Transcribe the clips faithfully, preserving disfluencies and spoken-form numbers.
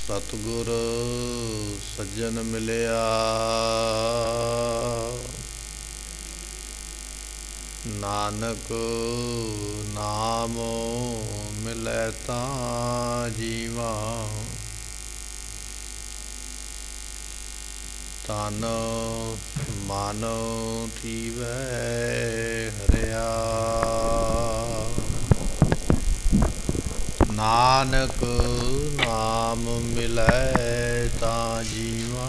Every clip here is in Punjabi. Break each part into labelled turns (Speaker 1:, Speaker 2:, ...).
Speaker 1: सतगुर सज्जन मिलिया, नानक नाम मिलै तां जीवा। तन मन थीवै हरिया, नानक नाम मिलै तां जीवा।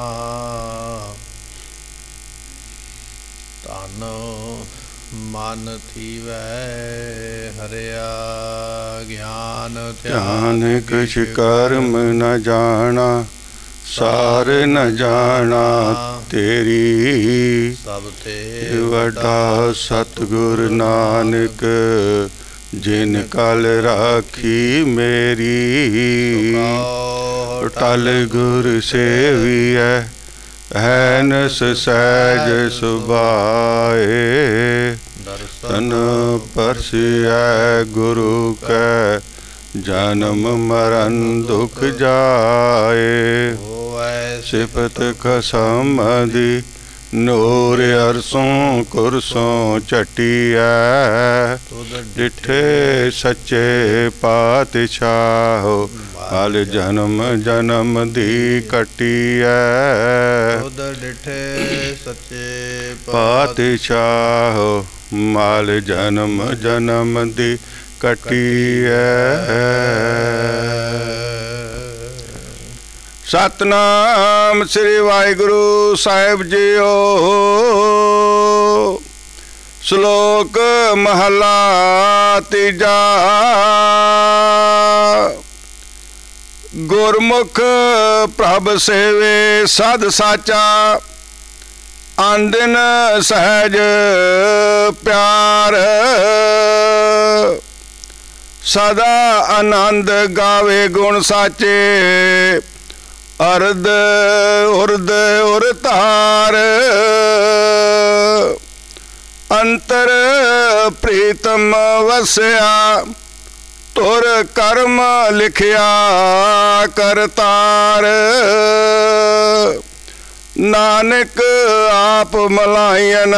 Speaker 1: तन मन थीवै हरिया, ज्ञान
Speaker 2: ध्यान किछ कर्म न जाना, सार न जाना तेरी।
Speaker 1: सब ते
Speaker 2: वड्डा सतगुर नानक, जिन कल राखी मेरी। टल गुर सेवियै ऐनस सहज सुभाए, दर्शन परसियै गुरु कै जन्म मरण दुख जाए। सिफत खसमदी नूर अरसों कुरसों चटिया, डिठे सच्चे पातशाह मल जन्म जन्म दी कटिया।
Speaker 1: डिठे सच्चे
Speaker 2: पातशाह मल जन्म जन्म दी कटिया। सतनाम श्री वाहिगुरु साहिब जीओ। श्लोक महला तीजा। गुरमुख प्रभ सेवे सद साचा, आंदिन सहज प्यार। सदा आनंद गावे गुण साचे, अर्ध उर्द उर तार। अंतर प्रीतम वसया, तुर कर्म लिखिया करतार। नानक आप मलायन,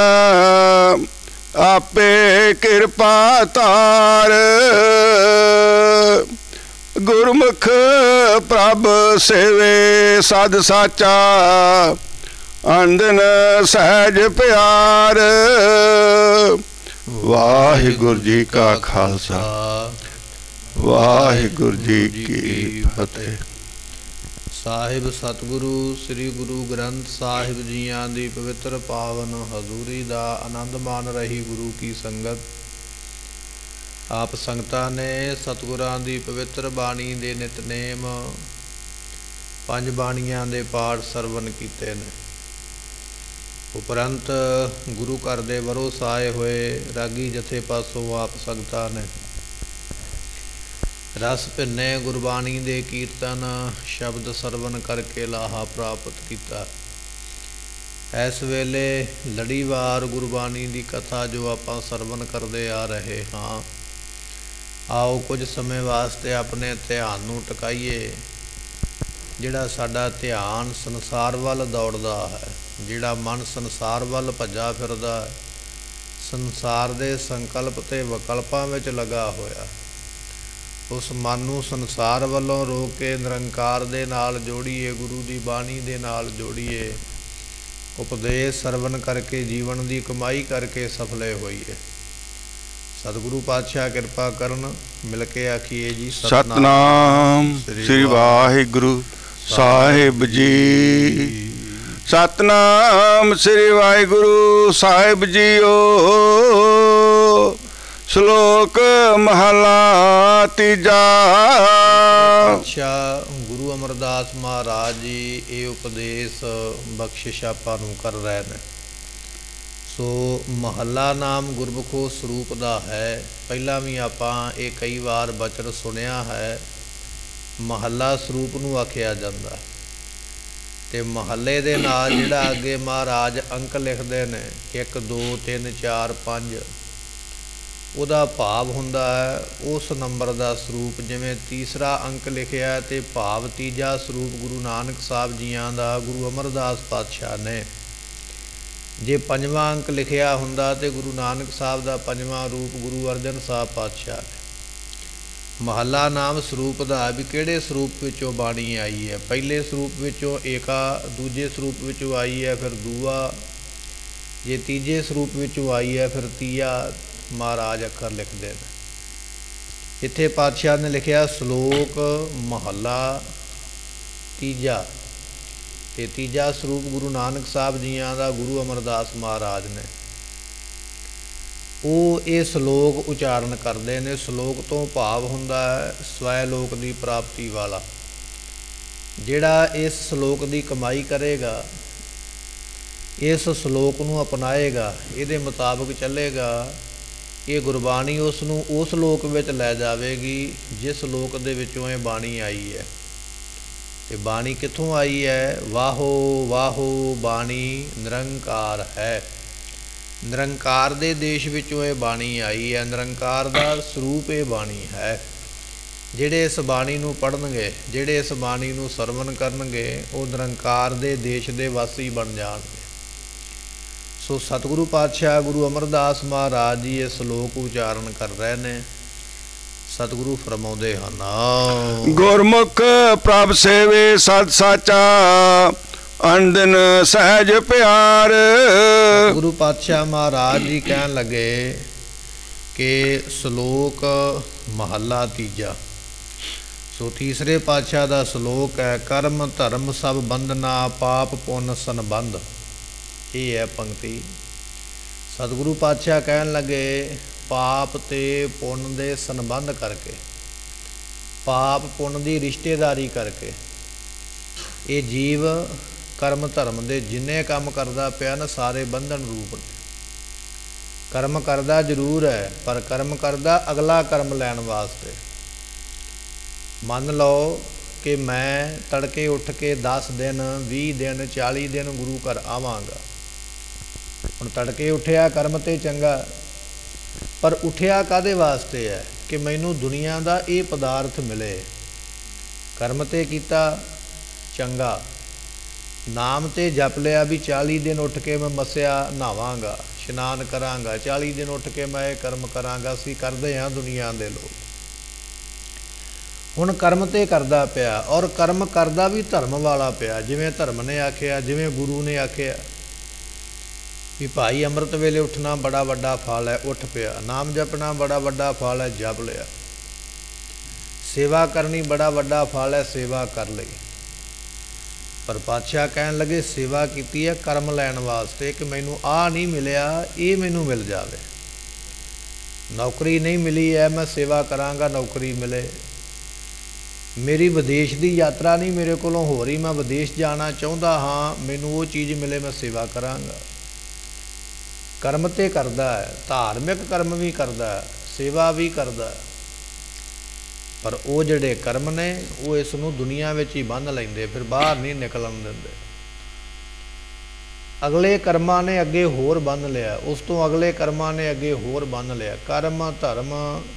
Speaker 2: आपे कृपा तार। गुरमुख प्रभ सेवे सद साचा, आंदन सहज प्यार। वाहिगुरु जी का खालसा, वाहिगुरु जी की फतेह।
Speaker 1: ਸਾਹਿਬ ਸਤਿਗੁਰੂ ਸ੍ਰੀ ਗੁਰੂ ਗ੍ਰੰਥ ਸਾਹਿਬ ਜੀਆਂ ਦੀ ਪਵਿੱਤਰ ਪਾਵਨ ਹਜ਼ੂਰੀ ਦਾ ਆਨੰਦ ਮਾਣ ਰਹੀ ਗੁਰੂ ਕੀ ਸੰਗਤ। ਆਪ ਸੰਗਤਾਂ ਨੇ ਸਤਿਗੁਰਾਂ ਦੀ ਪਵਿੱਤਰ ਬਾਣੀ ਦੇ ਨਿਤਨੇਮ ਪੰਜ ਬਾਣੀਆਂ ਦੇ ਪਾਠ ਸਰਵਨ ਕੀਤੇ ਨੇ। ਉਪਰੰਤ ਗੁਰੂ ਘਰ ਦੇ ਵਰੋਸ ਆਏ ਹੋਏ ਰਾਗੀ ਜਥੇ ਪਾਸੋਂ ਆਪ ਸੰਗਤਾਂ ਨੇ ਰਸ ਭਿੰਨੇ ਗੁਰਬਾਣੀ ਦੇ ਕੀਰਤਨ ਸ਼ਬਦ ਸਰਵਨ ਕਰਕੇ ਲਾਹਾ ਪ੍ਰਾਪਤ ਕੀਤਾ। ਇਸ ਵੇਲੇ ਲੜੀਵਾਰ ਗੁਰਬਾਣੀ ਦੀ ਕਥਾ ਜੋ ਆਪਾਂ ਸਰਵਨ ਕਰਦੇ ਆ ਰਹੇ ਹਾਂ, ਆਓ ਕੁਝ ਸਮੇਂ ਵਾਸਤੇ ਆਪਣੇ ਧਿਆਨ ਨੂੰ ਟਿਕਾਈਏ। ਜਿਹੜਾ ਸਾਡਾ ਧਿਆਨ ਸੰਸਾਰ ਵੱਲ ਦੌੜਦਾ ਹੈ, ਜਿਹੜਾ ਮਨ ਸੰਸਾਰ ਵੱਲ ਭੱਜਾ ਫਿਰਦਾ ਹੈ, ਸੰਸਾਰ ਦੇ ਸੰਕਲਪ ਤੇ ਵਿਕਲਪਾਂ ਵਿੱਚ ਲੱਗਾ ਹੋਇਆ, ਉਸ ਮਨ ਨੂੰ ਸੰਸਾਰ ਵੱਲੋਂ ਰੋਕ ਕੇ ਨਿਰੰਕਾਰ ਦੇ ਨਾਲ ਜੋੜੀਏ, ਗੁਰੂ ਦੀ ਬਾਣੀ ਦੇ ਨਾਲ ਜੋੜੀਏ। ਉਪਦੇਸ਼ ਸਰਵਨ ਕਰਕੇ ਜੀਵਨ ਦੀ ਕਮਾਈ ਕਰਕੇ ਸਫਲੇ ਹੋਈਏ। ਸਤਿਗੁਰੂ ਪਾਤਸ਼ਾਹ ਕਿਰਪਾ ਕਰਨ। ਮਿਲ ਕੇ ਆਖੀਏ ਜੀ
Speaker 2: ਸਤਨਾਮ ਸ੍ਰੀ ਵਾਹਿਗੁਰੂ ਸਾਹਿਬ ਜੀ। ਸਤਨਾਮ ਸ੍ਰੀ ਵਾਹਿਗੁਰੂ ਸਾਹਿਬ ਜੀਓ। ਸ਼ਲੋਕ ਮਹਲਾ ਤੀਜਾ।
Speaker 1: ਪਾਤਸ਼ਾਹ ਗੁਰੂ ਅਮਰਦਾਸ ਮਹਾਰਾਜ ਜੀ ਇਹ ਉਪਦੇਸ਼ ਬਖਸ਼ਿਸ਼ ਆਪਾਂ ਨੂੰ ਕਰ ਰਹੇ ਨੇ। ਸੋ ਮਹੱਲਾ ਨਾਮ ਗੁਰਮੁਖੋ ਸਰੂਪ ਦਾ ਹੈ। ਪਹਿਲਾਂ ਵੀ ਆਪਾਂ ਇਹ ਕਈ ਵਾਰ ਬਚਨ ਸੁਣਿਆ ਹੈ। ਮਹੱਲਾ ਸਰੂਪ ਨੂੰ ਆਖਿਆ ਜਾਂਦਾ ਤੇ ਮਹੱਲੇ ਦੇ ਨਾਲ ਜਿਹੜਾ ਅੱਗੇ ਮਹਾਰਾਜ ਅੰਕ ਲਿਖਦੇ ਨੇ ਇੱਕ ਦੋ ਤਿੰਨ ਚਾਰ ਪੰਜ, ਉਹਦਾ ਭਾਵ ਹੁੰਦਾ ਹੈ ਉਸ ਨੰਬਰ ਦਾ ਸਰੂਪ। ਜਿਵੇਂ ਤੀਸਰਾ ਅੰਕ ਲਿਖਿਆ ਅਤੇ ਭਾਵ ਤੀਜਾ ਸਰੂਪ ਗੁਰੂ ਨਾਨਕ ਸਾਹਿਬ ਜੀਆਂ ਦਾ ਗੁਰੂ ਅਮਰਦਾਸ ਪਾਤਸ਼ਾਹ ਨੇ। ਜੇ ਪੰਜਵਾਂ ਅੰਕ ਲਿਖਿਆ ਹੁੰਦਾ ਤਾਂ ਗੁਰੂ ਨਾਨਕ ਸਾਹਿਬ ਦਾ ਪੰਜਵਾਂ ਰੂਪ ਗੁਰੂ ਅਰਜਨ ਸਾਹਿਬ ਪਾਤਸ਼ਾਹ ਨੇ। ਮਹੱਲਾ ਨਾਮ ਸਰੂਪ ਦਾ ਵੀ ਕਿਹੜੇ ਸਰੂਪ ਵਿੱਚੋਂ ਬਾਣੀ ਆਈ ਹੈ। ਪਹਿਲੇ ਸਰੂਪ ਵਿੱਚੋਂ ਏਕਾ, ਦੂਜੇ ਸਰੂਪ ਵਿੱਚੋਂ ਆਈ ਹੈ, ਫਿਰ ਦੂਆ। ਜੇ ਤੀਜੇ ਸਰੂਪ ਵਿੱਚੋਂ ਆਈ ਹੈ ਫਿਰ ਤੀਆ। ਮਹਾਰਾਜ ਅੱਖਰ ਲਿਖਦੇ ਨੇ। ਇੱਥੇ ਪਾਤਸ਼ਾਹ ਨੇ ਲਿਖਿਆ ਸ਼ਲੋਕ ਮਹੱਲਾ ਤੀਜਾ, ਅਤੇ ਤੀਜਾ ਸਰੂਪ ਗੁਰੂ ਨਾਨਕ ਸਾਹਿਬ ਜੀਆਂ ਦਾ ਗੁਰੂ ਅਮਰਦਾਸ ਮਹਾਰਾਜ ਨੇ। ਉਹ ਇਹ ਸ਼ਲੋਕ ਉਚਾਰਨ ਕਰਦੇ ਨੇ। ਸ਼ਲੋਕ ਤੋਂ ਭਾਵ ਹੁੰਦਾ ਹੈ ਸਵੈ ਲੋਕ ਦੀ ਪ੍ਰਾਪਤੀ ਵਾਲਾ। ਜਿਹੜਾ ਇਸ ਸ਼ਲੋਕ ਦੀ ਕਮਾਈ ਕਰੇਗਾ, ਇਸ ਸ਼ਲੋਕ ਨੂੰ ਅਪਣਾਏਗਾ, ਇਹਦੇ ਮੁਤਾਬਕ ਚੱਲੇਗਾ, ਇਹ ਗੁਰਬਾਣੀ ਉਸ ਨੂੰ ਉਸ ਲੋਕ ਵਿੱਚ ਲੈ ਜਾਵੇਗੀ ਜਿਸ ਲੋਕ ਦੇ ਵਿੱਚੋਂ ਇਹ ਬਾਣੀ ਆਈ ਹੈ। ਅਤੇ ਬਾਣੀ ਕਿੱਥੋਂ ਆਈ ਹੈ? ਵਾਹੋ ਵਾਹੋ ਬਾਣੀ ਨਿਰੰਕਾਰ ਹੈ। ਨਿਰੰਕਾਰ ਦੇ ਦੇਸ਼ ਵਿੱਚੋਂ ਇਹ ਬਾਣੀ ਆਈ ਹੈ। ਨਿਰੰਕਾਰ ਦਾ ਸਰੂਪ ਇਹ ਬਾਣੀ ਹੈ। ਜਿਹੜੇ ਇਸ ਬਾਣੀ ਨੂੰ ਪੜ੍ਹਨਗੇ, ਜਿਹੜੇ ਇਸ ਬਾਣੀ ਨੂੰ ਸਰਵਣ ਕਰਨਗੇ, ਉਹ ਨਿਰੰਕਾਰ ਦੇ ਦੇਸ਼ ਦੇ ਵਾਸੀ ਬਣ ਜਾਣਗੇ। ਸੋ ਸਤਿਗੁਰੂ ਪਾਤਸ਼ਾਹ ਗੁਰੂ ਅਮਰਦਾਸ ਮਹਾਰਾਜ ਜੀ ਇਹ ਸ਼ਲੋਕ ਉਚਾਰਨ ਕਰ ਰਹੇ ਨੇ। ਸਤਿਗੁਰੂ ਫਰਮਾਉਂਦੇ ਹਨ,
Speaker 2: ਗੁਰਮੁਖ ਪ੍ਰਭ ਸੇਵੇ ਸਤ ਸਾਚਾ, ਅੰਦਨ ਸਹਿਜ ਪਿਆਰ।
Speaker 1: ਗੁਰੂ ਪਾਤਸ਼ਾਹ ਮਹਾਰਾਜ ਜੀ ਕਹਿਣ ਲੱਗੇ ਕਿ ਸ਼ਲੋਕ ਮਹੱਲਾ ਤੀਜਾ। ਸੋ ਤੀਸਰੇ ਪਾਤਸ਼ਾਹ ਦਾ ਸ਼ਲੋਕ ਹੈ, ਕਰਮ ਧਰਮ ਸਭ ਬੰਧਨਾ, ਪਾਪ ਪੁੰਨ ਸੰਬੰਧ। ਇਹ ਹੈ ਪੰਕਤੀ। ਸਤਿਗੁਰੂ ਪਾਤਸ਼ਾਹ ਕਹਿਣ ਲੱਗੇ ਪਾਪ ਤੇ ਪੁੰਨ ਦੇ ਸੰਬੰਧ ਕਰਕੇ, ਪਾਪ ਪੁੰਨ ਦੀ ਰਿਸ਼ਤੇਦਾਰੀ ਕਰਕੇ ਇਹ ਜੀਵ ਕਰਮ ਧਰਮ ਦੇ ਜਿੰਨੇ ਕੰਮ ਕਰਦਾ ਪਿਆ ਨਾ, ਸਾਰੇ ਬੰਧਨ ਰੂਪ ਨੇ। ਕਰਮ ਕਰਦਾ ਜ਼ਰੂਰ ਹੈ, ਪਰ ਕਰਮ ਕਰਦਾ ਅਗਲਾ ਕਰਮ ਲੈਣ ਵਾਸਤੇ। ਮੰਨ ਲਓ ਕਿ ਮੈਂ ਤੜਕੇ ਉੱਠ ਕੇ ਦਸ ਦਿਨ, ਵੀਹ ਦਿਨ, ਚਾਲੀ ਦਿਨ ਗੁਰੂ ਘਰ ਆਵਾਂਗਾ। ਹੁਣ ਤੜਕੇ ਉੱਠਿਆ ਕਰਮ ਤੇ ਚੰਗਾ, ਪਰ ਉੱਠਿਆ ਕਾਹਦੇ ਵਾਸਤੇ ਹੈ? ਕਿ ਮੈਨੂੰ ਦੁਨੀਆ ਦਾ ਇਹ ਪਦਾਰਥ ਮਿਲੇ। ਕਰਮ ਤੇ ਕੀਤਾ ਚੰਗਾ, ਨਾਮ ਤੇ ਜਪ ਲਿਆ ਵੀ ਚਾਲੀ ਦਿਨ ਉੱਠ ਕੇ ਮੈਂ ਮੱਸਿਆ ਨਹਾਵਾਂਗਾ, ਇਸ਼ਨਾਨ ਕਰਾਂਗਾ, ਚਾਲੀ ਦਿਨ ਉੱਠ ਕੇ ਮੈਂ ਇਹ ਕਰਮ ਕਰਾਂਗਾ। ਅਸੀਂ ਕਰਦੇ ਹਾਂ ਦੁਨੀਆ ਦੇ ਲੋਕ। ਹੁਣ ਕਰਮ ਤੇ ਕਰਦਾ ਪਿਆ, ਔਰ ਕਰਮ ਕਰਦਾ ਵੀ ਧਰਮ ਵਾਲਾ ਪਿਆ। ਜਿਵੇਂ ਧਰਮ ਨੇ ਆਖਿਆ, ਜਿਵੇਂ ਗੁਰੂ ਨੇ ਆਖਿਆ ਵੀ ਭਾਈ ਅੰਮ੍ਰਿਤ ਵੇਲੇ ਉੱਠਣਾ ਬੜਾ ਵੱਡਾ ਫਲ ਹੈ, ਉੱਠ ਪਿਆ। ਨਾਮ ਜਪਣਾ ਬੜਾ ਵੱਡਾ ਫਲ ਹੈ, ਜਪ ਲਿਆ। ਸੇਵਾ ਕਰਨੀ ਬੜਾ ਵੱਡਾ ਫਲ ਹੈ, ਸੇਵਾ ਕਰ ਲਈ। ਪਰ ਪਾਤਸ਼ਾਹ ਕਹਿਣ ਲੱਗੇ ਸੇਵਾ ਕੀਤੀ ਹੈ ਕਰਮ ਲੈਣ ਵਾਸਤੇ, ਕਿ ਮੈਨੂੰ ਆਹ ਨਹੀਂ ਮਿਲਿਆ, ਇਹ ਮੈਨੂੰ ਮਿਲ ਜਾਵੇ। ਨੌਕਰੀ ਨਹੀਂ ਮਿਲੀ ਹੈ, ਮੈਂ ਸੇਵਾ ਕਰਾਂਗਾ ਨੌਕਰੀ ਮਿਲੇ। ਮੇਰੀ ਵਿਦੇਸ਼ ਦੀ ਯਾਤਰਾ ਨਹੀਂ ਮੇਰੇ ਕੋਲੋਂ ਹੋ ਰਹੀ, ਮੈਂ ਵਿਦੇਸ਼ ਜਾਣਾ ਚਾਹੁੰਦਾ ਹਾਂ, ਮੈਨੂੰ ਉਹ ਚੀਜ਼ ਮਿਲੇ, ਮੈਂ ਸੇਵਾ ਕਰਾਂਗਾ। ਕਰਮ ਤੇ ਕਰਦਾ ਹੈ, ਧਾਰਮਿਕ ਕਰਮ ਵੀ ਕਰਦਾ ਹੈ, ਸੇਵਾ ਵੀ ਕਰਦਾ ਹੈ। ਪਰ ਉਹ ਜਿਹੜੇ ਕਰਮ ਨੇ ਉਹ ਇਸ ਨੂੰ ਦੁਨੀਆ ਵਿੱਚ ਹੀ ਬੰਨ੍ਹ ਲੈਂਦੇ, ਫਿਰ ਬਾਹਰ ਨਹੀਂ ਨਿਕਲਣ ਦਿੰਦੇ। ਅਗਲੇ ਕਰਮਾਂ ਨੇ ਅੱਗੇ ਹੋਰ ਬੰਨ੍ਹ ਲਿਆ, ਉਸ ਤੋਂ ਅਗਲੇ ਕਰਮਾਂ ਨੇ ਅੱਗੇ ਹੋਰ ਬੰਨ੍ਹ ਲਿਆ। ਕਰਮ ਧਰਮ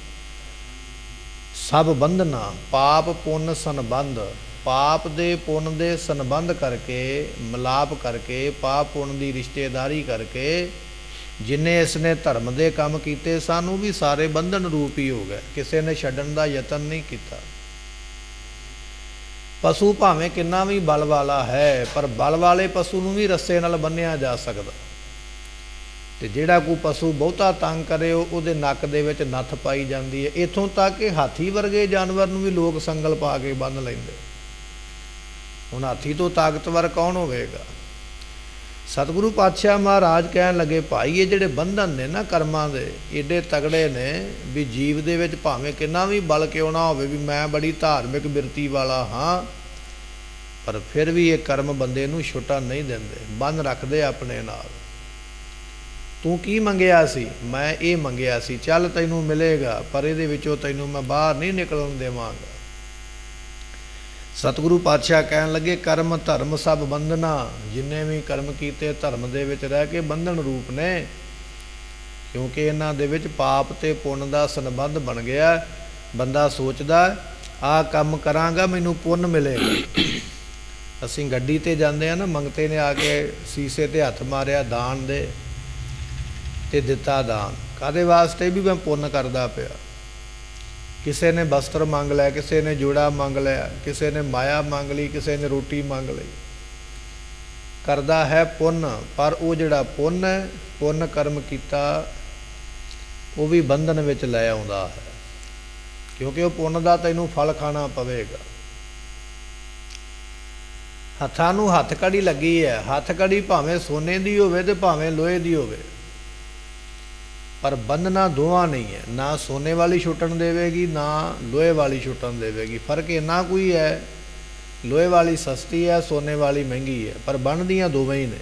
Speaker 1: ਸਭ ਬੰਧਨਾ, ਪਾਪ ਪੁੰਨ ਸੰਬੰਧ। ਪਾਪ ਦੇ ਪੁੰਨ ਦੇ ਸੰਬੰਧ ਕਰਕੇ, ਮਿਲਾਪ ਕਰਕੇ, ਪਾਪ ਪੁੰਨ ਦੀ ਰਿਸ਼ਤੇਦਾਰੀ ਕਰਕੇ ਜਿੰਨੇ ਇਸ ਨੇ ਧਰਮ ਦੇ ਕੰਮ ਕੀਤੇ ਸਨ, ਉਹ ਵੀ ਸਾਰੇ ਬੰਧਨ ਰੂਪ ਹੀ ਹੋ ਗਏ। ਕਿਸੇ ਨੇ ਛੱਡਣ ਦਾ ਯਤਨ ਨਹੀਂ ਕੀਤਾ। ਪਸ਼ੂ ਭਾਵੇਂ ਕਿੰਨਾ ਵੀ ਬਲ ਵਾਲਾ ਹੈ, ਪਰ ਬਲ ਵਾਲੇ ਪਸ਼ੂ ਨੂੰ ਵੀ ਰੱਸੇ ਨਾਲ ਬੰਨਿਆ ਜਾ ਸਕਦਾ। ਤੇ ਜਿਹੜਾ ਕੋਈ ਪਸ਼ੂ ਬਹੁਤਾ ਤੰਗ ਕਰੇ, ਉਹਦੇ ਨੱਕ ਦੇ ਵਿੱਚ ਨੱਥ ਪਾਈ ਜਾਂਦੀ ਹੈ। ਇੱਥੋਂ ਤੱਕ ਕਿ ਹਾਥੀ ਵਰਗੇ ਜਾਨਵਰ ਨੂੰ ਵੀ ਲੋਕ ਸੰਗਲ ਪਾ ਕੇ ਬੰਨ੍ਹ ਲੈਂਦੇ। ਹੁਣ ਹਾਥੀ ਤੋਂ ਤਾਕਤਵਰ ਕੌਣ ਹੋਵੇਗਾ? ਸਤਿਗੁਰੂ ਪਾਤਸ਼ਾਹ ਮਹਾਰਾਜ ਕਹਿਣ ਲੱਗੇ ਭਾਈ ਇਹ ਜਿਹੜੇ ਬੰਧਨ ਨੇ ਨਾ ਕਰਮਾਂ ਦੇ, ਏਡੇ ਤਗੜੇ ਨੇ ਵੀ ਜੀਵ ਦੇ ਵਿੱਚ ਭਾਵੇਂ ਕਿੰਨਾ ਵੀ ਬਲ ਕਿਉਂ ਨਾ ਹੋਵੇ, ਵੀ ਮੈਂ ਬੜੀ ਧਾਰਮਿਕ ਬਿਰਤੀ ਵਾਲਾ ਹਾਂ, ਪਰ ਫਿਰ ਵੀ ਇਹ ਕਰਮ ਬੰਦੇ ਨੂੰ ਛੁੱਟਣ ਨਹੀਂ ਦਿੰਦੇ, ਬੰਨ ਰੱਖਦੇ ਆਪਣੇ ਨਾਲ। ਤੂੰ ਕੀ ਮੰਗਿਆ ਸੀ? ਮੈਂ ਇਹ ਮੰਗਿਆ ਸੀ, ਚੱਲ ਤੈਨੂੰ ਮਿਲੇਗਾ, ਪਰ ਇਹਦੇ ਵਿੱਚੋਂ ਤੈਨੂੰ ਮੈਂ ਬਾਹਰ ਨਹੀਂ ਨਿਕਲਣ ਦੇਵਾਂਗਾ। ਸਤਿਗੁਰੂ ਪਾਤਸ਼ਾਹ ਕਹਿਣ ਲੱਗੇ ਕਰਮ ਧਰਮ ਸਭ ਬੰਧਨਾ। ਜਿੰਨੇ ਵੀ ਕਰਮ ਕੀਤੇ ਧਰਮ ਦੇ ਵਿੱਚ ਰਹਿ ਕੇ ਬੰਧਨ ਰੂਪ ਨੇ। क्योंकि इन्हां दे विच पाप ते पुण्य दा संबंध बन गया। बंदा सोचदा आ काम करांगा मैनूं पुण्य मिलेगा। असीं गड्डी ते जांदे आ ना, मंगते ने आके शीशे ते हत्थ मारिया दान दे ते दिता दान, काहदे वास्ते भी मैं पुण्य करदा पिया। किसी ने वस्त्र मंग लिया, किसी ने जोड़ा मंग लिया, किसी ने माया मंग ली, किसी ने रोटी मंग ली। करदा है पुण्य, पर वो जिहड़ा पुण्य है, पुण्य कर्म कीता वो भी बंधन विच लै आउंदा है, क्योंकि वो पुण्य दा तैनूं फल खाना पवेगा। हत्थां नूं हत्थ कड़ी लगी है, हत्थ कड़ी भावें सोने दी होवे ते भावें लोहे दी होवे, पर बंधना दोवां नहीं है। ना सोने वाली छुटन देवेगी, ना लोहे वाली छुटन देवेगी। फर्क इन्ना कोई है, लोहे वाली सस्ती है, सोने वाली महंगी है, पर बनदियां दोवें ही ने।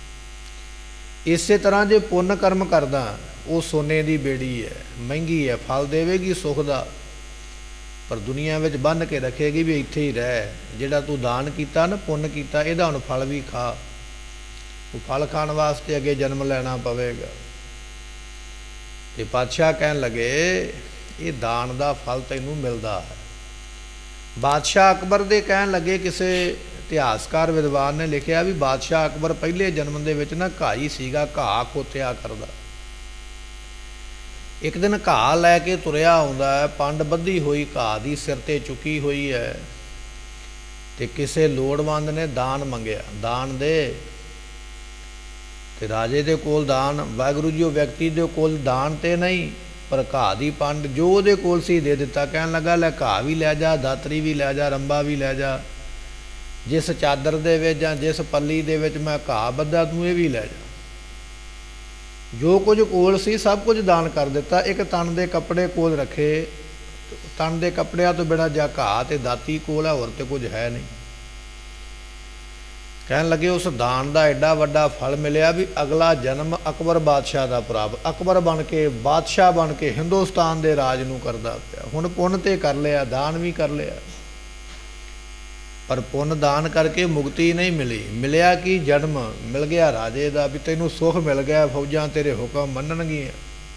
Speaker 1: इस तरह जे पुण्य कर्म करदा वो सोने की बेड़ी है, महंगी है, फल देवेगी सुख दा, पर दुनिया में बन के रखेगी भी इत्थे ही रह। जिहड़ा तू दान किया ना, पुण्य किया, इहदा हुण फल भी खा। वो फल खाण वास्ते अगे जन्म लेना पवेगा। ते पातशाह कहन लगे ये दान दा फल तैनूं मिलदा है। बादशाह अकबर दे कहन लगे, किसी इतिहासकार विद्वान ने लिखिया भी बादशाह अकबर पहले जन्म दे विच ना घाई सीगा, घाह खोतिया करदा। एक दिन घाह लैके तुरिया आउंदा है, पंड बद्धी हुई घाह दी सिर ते चुकी हुई है, ते किसी लोड़वंद ने दान मंगिया, दान दे। ते राजे दे कोल दान, वाहिगुरू जी व्यक्ति दे कोल दान ते नहीं, पर घाह दी पंड जो उहदे कोल सी दे दिता। कहन लगा लै घाह भी लै जा, दातरी भी लै जा, रंबा भी लै जा, जिस चादर दे विच जां जिस पल्ली दे विच मैं घाह बद्धा तूं ये भी लै जा। जो कुछ कोल सी सब कुछ दान कर दिता। एक तन दे कपड़े कोल रखे, तन दे कपड़ियां तो बिना जा घाह ते दाती कोल है, होर ते कुछ है नहीं। कहन लगे उस दान का एडा वड्डा फल मिलिया भी अगला जन्म अकबर बादशाह का प्राप्त, अकबर बन के बादशाह बन के हिंदुस्तान के राज नूं करदा पिया। हुण पुण्य ते कर लिया, दान भी कर लिया, पर पुण्य दान करके मुक्ति नहीं मिली। मिलिया कि जन्म मिल गया राजे का, भी तैनूं सुख मिल गया, फौजां तेरे हुक्म मनणगियां।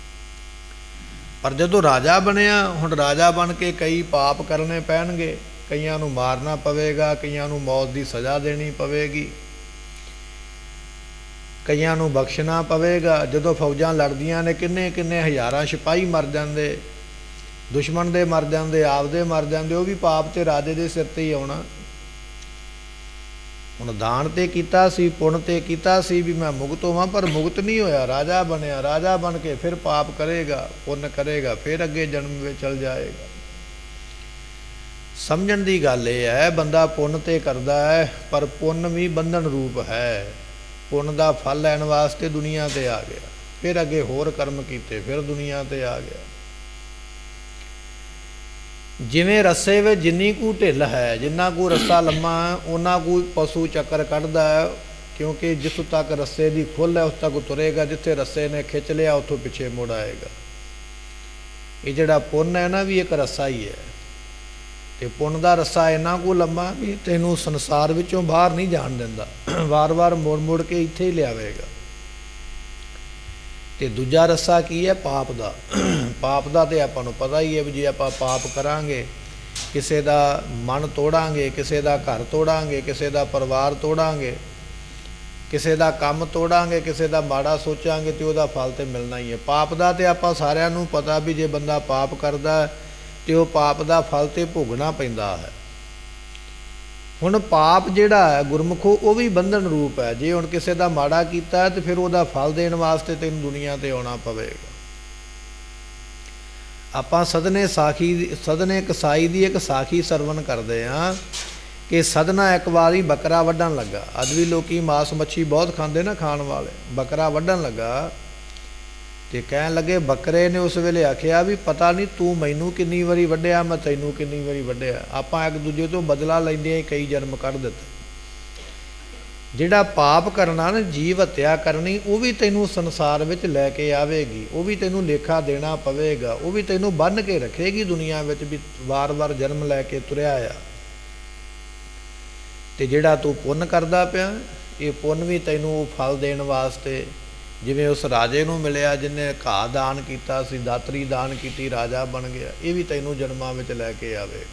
Speaker 1: पर जदों राजा बनिया, हुण राजा बन के कई पाप करने पैणगे, कईयां नूं मारना पवेगा, कईयां नूं मौत की सज़ा देनी पवेगी, कईयां नूं बख्शना पवेगा। जदों फौजां लड़दियां ने किन्ने किन्ने हज़ारां सिपाही मर जांदे, दुश्मन दे मर जांदे, आपदे मर जांदे, वो भी पाप ते राजे दे सिर ते ही आउणा। हुण दान ते कीता सी, पुण्य ते कीता सी भी मैं मुक्त होवां, पर मुक्त नहीं होया। राजा बनिया, राजा बन के फिर पाप करेगा, पुण्य करेगा, फिर अगे जन्म में चल जाएगा। समझण दी गल यह है, बंदा पुण्य ते करदा है, पर पुण्य भी बंधन रूप है। पुण्य दा फल लैण वास्ते दुनिया ते आ गया, फिर अगे होर कर्म कीते, फिर दुनिया ते आ गया। जिवें रस्से में जिन्नी कू ढिल है, जिन्ना कू रस्सा लम्मा है, उन्ना कू पशु चक्कर कढ़दा है, क्योंकि जिस तक रस्से की खुल है उस तक तुरेगा, जिथे रस्से ने खिंच लिया उतों पिछे मुड़ आएगा। ये जिहड़ा पुण्य है ना, भी एक रस्सा ही है। तो पुण्य का रस्सा इन्ना कू लंबा भी तैनूं संसार विचों बाहर नहीं जाण दिंदा, वार वार मुड़ मुड़ के इत्थे ही लियावेगा। तो दूजा रस्सा की है पाप का। पाप का तो आपां नूं पता ही है भी जे आपां पाप करांगे, किसी का मन तोड़ांगे, किसी का घर तोड़ांगे, किसी का परिवार तोड़ांगे, किसी का काम तोड़ांगे, किसी का माड़ा सोचांगे, तो वह फल तो मिलना ही है। पाप का तो आपां सारिआं नूं पता भी जे बंदा पाप करदा तो वह पाप का फल तो भोगना पैंदा है। हुण पाप जिहड़ा है गुरमुखो वो भी बंधन रूप है। जे हुण किसी का माड़ा कीता है तो फिर वह फल देण वास्ते तैनूं दुनिया ते आउणा पवेगा। आपां सदने साखी सदने कसाई की एक साखी सरवण करते हाँ कि सदना एक बारी बकरा वड्ढण लगा। अज भी लोग मांस मच्छी बहुत खांदे ना, खाण वाले। बकरा वड्ढण लगा तो कहन लगे, बकरे ने उस वेले आखिया भी पता नहीं तू मैनू किन्नी वारी वड्ढिया, मैं तैनू किन्नी वारी वड्ढिया। आपां एक दूजे तो बदला लैंदे ही कई जन्म कढ़ दिते। जिहड़ा पाप करना ना, जीव हत्या करनी, वो भी तैनू संसार विच लैके आवेगी, वो भी तैनू लेखा देना पवेगा, वो भी तैनू बन के रखेगी दुनिया विच भी वार वार जन्म लैके तुरिया आ। ते जिहड़ा तू पुण्य करदा पिया, ये पुण्य भी तैनू फल देण वास्ते ਜਿਵੇਂ ਉਸ ਰਾਜੇ ਨੂੰ ਮਿਲਿਆ ਜਿਹਨੇ ਘਾਹ ਦਾਨ ਕੀਤਾ ਸੀ, ਦਾਤਰੀ ਦਾਨ ਕੀਤੀ, ਰਾਜਾ ਬਣ ਗਿਆ। ਇਹ ਵੀ ਤੈਨੂੰ ਜਨਮਾਂ ਵਿੱਚ ਲੈ ਕੇ ਆਵੇਗਾ।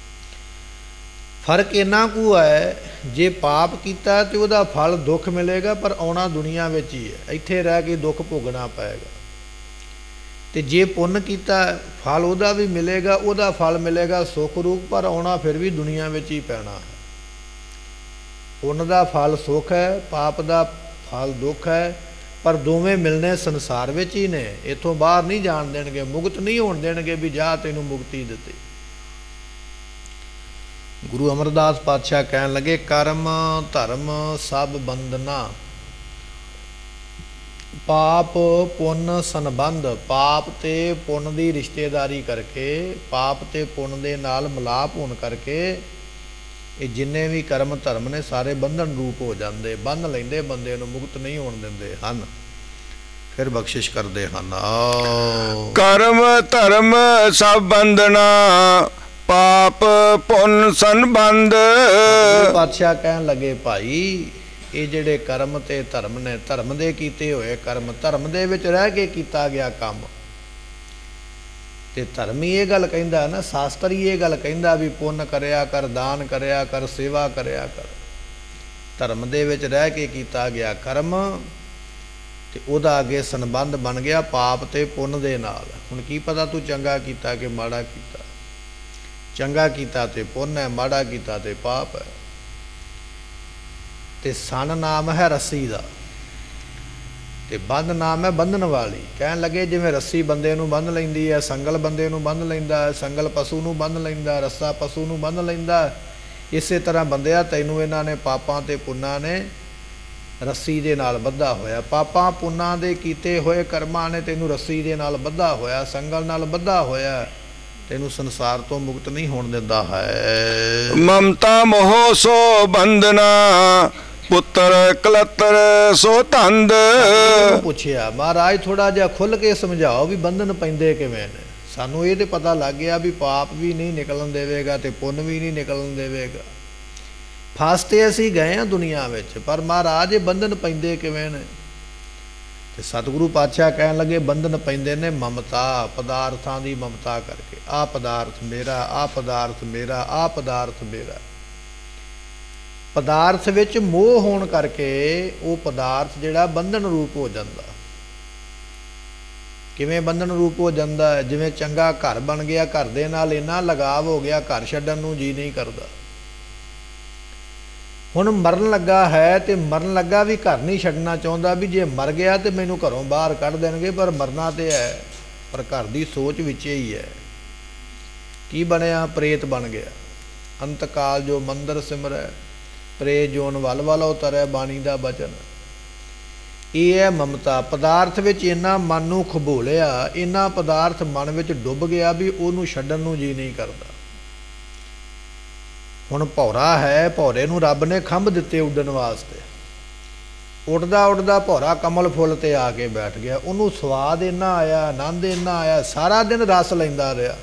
Speaker 1: ਫਰਕ ਇੰਨਾ ਕੁ ਹੈ, ਜੇ ਪਾਪ ਕੀਤਾ ਤੇ ਉਹਦਾ ਫਲ ਦੁੱਖ ਮਿਲੇਗਾ, ਪਰ ਆਉਣਾ ਦੁਨੀਆ ਵਿੱਚ ਹੀ ਹੈ, ਇੱਥੇ ਰਹਿ ਕੇ ਦੁੱਖ ਭੋਗਣਾ ਪਏਗਾ। ਤੇ ਜੇ ਪੁੰਨ ਕੀਤਾ ਫਲ ਉਹਦਾ ਵੀ ਮਿਲੇਗਾ, ਉਹਦਾ ਫਲ ਮਿਲੇਗਾ ਸੁੱਖ ਰੂਪ, ਪਰ ਆਉਣਾ ਫਿਰ ਵੀ ਦੁਨੀਆ ਵਿੱਚ ਹੀ ਪੈਣਾ ਹੈ। ਪੁੰਨ ਦਾ ਫਲ ਸੁੱਖ ਹੈ, ਪਾਪ ਦਾ ਫਲ ਦੁੱਖ ਹੈ, ਪਰ ਦੋਵੇਂ ਮਿਲਣੇ ਸੰਸਾਰ ਵਿੱਚ ਹੀ ਨੇ। ਇੱਥੋਂ ਬਾਹਰ ਨਹੀਂ ਜਾਣ ਦੇਣਗੇ, ਮੁਕਤ ਨਹੀਂ ਹੋਣ ਦੇਣਗੇ ਵੀ ਜਾ ਤੈਨੂੰ ਮੁਕਤੀ ਦਿੱਤੀ। ਗੁਰੂ ਅਮਰਦਾਸ ਪਾਤਸ਼ਾਹ ਕਹਿਣ ਲੱਗੇ, ਕਰਮ ਧਰਮ ਸਭ ਬੰਧਨਾ, ਪਾਪ ਪੁੰਨ ਸੰਬੰਧ। ਪਾਪ ਤੇ ਪੁੰਨ ਦੀ ਰਿਸ਼ਤੇਦਾਰੀ ਕਰਕੇ, ਪਾਪ ਤੇ ਪੁੰਨ ਦੇ ਨਾਲ ਮਿਲਾਪ ਹੋਣ ਕਰਕੇ ਇਹ ਜਿੰਨੇ ਵੀ ਕਰਮ ਧਰਮ ਨੇ ਸਾਰੇ ਬੰਧਨ ਰੂਪ ਹੋ ਜਾਂਦੇ, ਬੰਨ ਲੈਂਦੇ ਬੰਦੇ ਨੂੰ, ਮੁਕਤ ਨਹੀਂ ਹੋਣ ਦਿੰਦੇ ਹਨ, ਫਿਰ ਬਖਸ਼ਿਸ਼ ਕਰਦੇ ਹਨ।
Speaker 2: ਕਰਮ ਧਰਮ ਸਭ ਬੰਧਨਾ, ਪਾਪ ਪੁੰਨ ਸੰਬੰਧ।
Speaker 1: ਪਾਤਸ਼ਾਹ ਕਹਿਣ ਲੱਗੇ, ਭਾਈ ਇਹ ਜਿਹੜੇ ਕਰਮ ਤੇ ਧਰਮ ਨੇ, ਧਰਮ ਦੇ ਕੀਤੇ ਹੋਏ ਕਰਮ, ਧਰਮ ਦੇ ਵਿੱਚ ਰਹਿ ਕੇ ਕੀਤਾ ਗਿਆ ਕੰਮ, ਤੇ ਧਰਮ ਹੀ ਇਹ ਗੱਲ ਕਹਿੰਦਾ ਨਾ, ਸ਼ਾਸਤਰ ਹੀ ਇਹ ਗੱਲ ਕਹਿੰਦਾ ਵੀ ਪੁੰਨ ਕਰਿਆ ਕਰ, ਦਾਨ ਕਰਿਆ ਕਰ, ਸੇਵਾ ਕਰਿਆ ਕਰ। ਧਰਮ ਦੇ ਵਿੱਚ ਰਹਿ ਕੇ ਕੀਤਾ ਗਿਆ ਕਰਮ, ਤੇ ਉਹਦਾ ਅੱਗੇ ਸੰਬੰਧ ਬਣ ਗਿਆ ਪਾਪ ਤੇ ਪੁੰਨ ਦੇ ਨਾਲ। ਹੁਣ ਕੀ ਪਤਾ ਤੂੰ ਚੰਗਾ ਕੀਤਾ ਕਿ ਮਾੜਾ ਕੀਤਾ। ਚੰਗਾ ਕੀਤਾ ਤੇ ਪੁੰਨ ਹੈ, ਮਾੜਾ ਕੀਤਾ ਤੇ ਪਾਪ ਹੈ। ਤੇ ਸਨ ਨਾਮ ਹੈ ਰੱਸੀ ਦਾ, ਤੇ ਬੰਧ ਨਾਮ ਹੈ ਬੰਧਨ ਵਾਲੀ। ਕਹਿਣ ਲੱਗੇ ਜਿਵੇਂ ਰੱਸੀ ਬੰਦੇ ਨੂੰ ਬੰਧ ਲੈਂਦੀ ਹੈ, ਸੰਗਲ ਬੰਦੇ ਨੂੰ ਬੰਧ ਲੈਂਦਾ ਹੈ, ਸੰਗਲ ਪਸ਼ੂ ਨੂੰ ਬੰਧ ਲੈਂਦਾ, ਰੱਸਾ ਪਸ਼ੂ ਨੂੰ ਬੰਧ ਲੈਂਦਾ, ਇਸੇ ਤਰ੍ਹਾਂ ਬੰਦਿਆ ਤੈਨੂੰ ਇਹਨਾਂ ਨੇ ਪਾਪਾਂ ਤੇ ਪੁੰਨਾਂ ਨੇ ਰੱਸੀ ਦੇ ਨਾਲ ਬੱਧਾ ਹੋਇਆ। ਪਾਪਾਂ ਪੁੰਨਾਂ ਦੇ ਕੀਤੇ ਹੋਏ ਕਰਮਾਂ ਨੇ ਤੈਨੂੰ ਰੱਸੀ ਦੇ ਨਾਲ ਬੱਧਾ ਹੋਇਆ, ਸੰਗਲ ਨਾਲ ਬੱਧਾ ਹੋਇਆ, ਤੈਨੂੰ ਸੰਸਾਰ ਤੋਂ ਮੁਕਤ ਨਹੀਂ ਹੋਣ ਦਿੰਦਾ ਹੈ।
Speaker 2: ਮਮਤਾ ਮੋਹ ਸੋ ਬੰਧਨਾ, ਪੁੱਤਰ ਕਲਤਰ ਸੋ ਧੰਦ।
Speaker 1: ਪੁੱਛਿਆ ਮਹਾਰਾਜ ਥੋੜਾ ਜਿਹਾ ਖੁੱਲ ਕੇ ਸਮਝਾਓ ਵੀ ਬੰਧਨ ਪੈਂਦੇ ਕਿਵੇਂ ਨੇ। ਸਾਨੂੰ ਇਹ ਤੇ ਪਤਾ ਲੱਗ ਗਿਆ ਵੀ ਪਾਪ ਵੀ ਨਹੀਂ ਨਿਕਲਣ ਦੇਵੇਗਾ ਤੇ ਪੁੰਨ ਵੀ ਨਹੀਂ ਨਿਕਲਣ ਦੇਵੇਗਾ। ਫਸ ਤੇ ਅਸੀਂ ਗਏ ਹਾਂ ਦੁਨੀਆ ਵਿੱਚ, ਪਰ ਮਹਾਰਾਜ ਇਹ ਬੰਧਨ ਪੈਂਦੇ ਕਿਵੇਂ ਨੇ। ਤੇ ਸਤਿਗੁਰੂ ਪਾਤਸ਼ਾਹ ਕਹਿਣ ਲੱਗੇ ਬੰਧਨ ਪੈਂਦੇ ਨੇ ਮਮਤਾ, ਪਦਾਰਥਾਂ ਦੀ ਮਮਤਾ ਕਰਕੇ। ਆਹ ਪਦਾਰਥ ਮੇਰਾ, ਆਹ ਪਦਾਰਥ ਮੇਰਾ, ਆਹ ਪਦਾਰਥ ਮੇਰਾ। ਪਦਾਰਥ ਵਿੱਚ ਮੋਹ ਹੋਣ ਕਰਕੇ ਉਹ ਪਦਾਰਥ ਜਿਹੜਾ ਬੰਧਨ ਰੂਪ ਹੋ ਜਾਂਦਾ। ਕਿਵੇਂ ਬੰਧਨ ਰੂਪ ਹੋ ਜਾਂਦਾ ਹੈ? ਜਿਵੇਂ ਚੰਗਾ ਘਰ ਬਣ ਗਿਆ, ਘਰ ਦੇ ਨਾਲ ਇੰਨਾ ਲਗਾਵ ਹੋ ਗਿਆ ਘਰ ਛੱਡਣ ਨੂੰ ਜੀ ਨਹੀਂ ਕਰਦਾ। ਹੁਣ ਮਰਨ ਲੱਗਾ ਹੈ ਤੇ ਮਰਨ ਲੱਗਾ ਵੀ ਘਰ ਨਹੀਂ ਛੱਡਣਾ ਚਾਹੁੰਦਾ ਵੀ ਜੇ ਮਰ ਗਿਆ ਤੇ ਮੈਨੂੰ ਘਰੋਂ ਬਾਹਰ ਕੱਢ ਦੇਣਗੇ, ਪਰ ਮਰਨਾ ਤੇ ਹੈ, ਪਰ ਘਰ ਦੀ ਸੋਚ ਵਿੱਚ ਹੀ ਹੈ। ਕੀ ਬਣਿਆ? ਪ੍ਰੇਤ ਬਣ ਗਿਆ। ਅੰਤਕਾਲ ਜੋ ਮੰਦਰ ਸਿਮਰੈ, ਪ੍ਰੇ ਜੋਨ ਵੱਲ ਵੱਲ ਉਤਰੈ, ਬਾਣੀ ਦਾ ਬਚਨ। ਇਹ ਹੈ ਮਮਤਾ। ਪਦਾਰਥ ਵਿੱਚ ਇੰਨਾ ਮਨ ਨੂੰ ਖਬੋਲਿਆ, ਇੰਨਾ ਪਦਾਰਥ ਮਨ ਵਿੱਚ ਡੁੱਬ ਗਿਆ ਵੀ ਉਹਨੂੰ ਛੱਡਣ ਨੂੰ ਜੀ ਨਹੀਂ ਕਰਦਾ। ਹੁਣ ਭੌਰਾ ਹੈ, ਭੌਰੇ ਨੂੰ ਰੱਬ ਨੇ ਖੰਭ ਦਿੱਤੇ ਉੱਡਣ ਵਾਸਤੇ। ਉੱਡਦਾ ਉੱਡਦਾ ਭੌਰਾ ਕਮਲ ਫੁੱਲ ਤੇ ਆ ਕੇ ਬੈਠ ਗਿਆ। ਉਹਨੂੰ ਸਵਾਦ ਇੰਨਾ ਆਇਆ, ਆਨੰਦ ਇੰਨਾ ਆਇਆ, ਸਾਰਾ ਦਿਨ ਰਸ ਲੈਂਦਾ ਰਿਹਾ,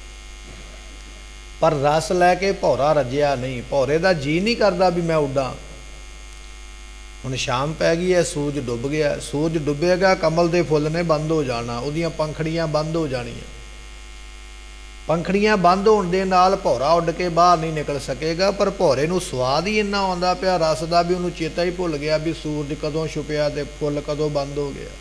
Speaker 1: ਪਰ ਰਸ ਲੈ ਕੇ ਭੌਰਾ ਰੱਜਿਆ ਨਹੀਂ। ਭੌਰੇ ਦਾ ਜੀ ਨਹੀਂ ਕਰਦਾ ਵੀ ਮੈਂ ਉੱਡਾਂ। ਹੁਣ ਸ਼ਾਮ ਪੈ ਗਈ ਹੈ, ਸੂਰਜ ਡੁੱਬ ਗਿਆ। ਸੂਰਜ ਡੁੱਬੇਗਾ, ਕਮਲ ਦੇ ਫੁੱਲ ਨੇ ਬੰਦ ਹੋ ਜਾਣਾ, ਉਹਦੀਆਂ ਪੰਖੜੀਆਂ ਬੰਦ ਹੋ ਜਾਣੀਆਂ। ਪੰਖੜੀਆਂ ਬੰਦ ਹੋਣ ਦੇ ਨਾਲ ਭੌਰਾ ਉੱਡ ਕੇ ਬਾਹਰ ਨਹੀਂ ਨਿਕਲ ਸਕੇਗਾ, ਪਰ ਭੌਰੇ ਨੂੰ ਸਵਾਦ ਹੀ ਇੰਨਾ ਆਉਂਦਾ ਪਿਆ ਰਸ ਦਾ ਵੀ ਉਹਨੂੰ ਚੇਤਾ ਹੀ ਭੁੱਲ ਗਿਆ ਵੀ ਸੂਰਜ ਕਦੋਂ ਛੁਪਿਆ ਤੇ ਫੁੱਲ ਕਦੋਂ ਬੰਦ ਹੋ ਗਿਆ।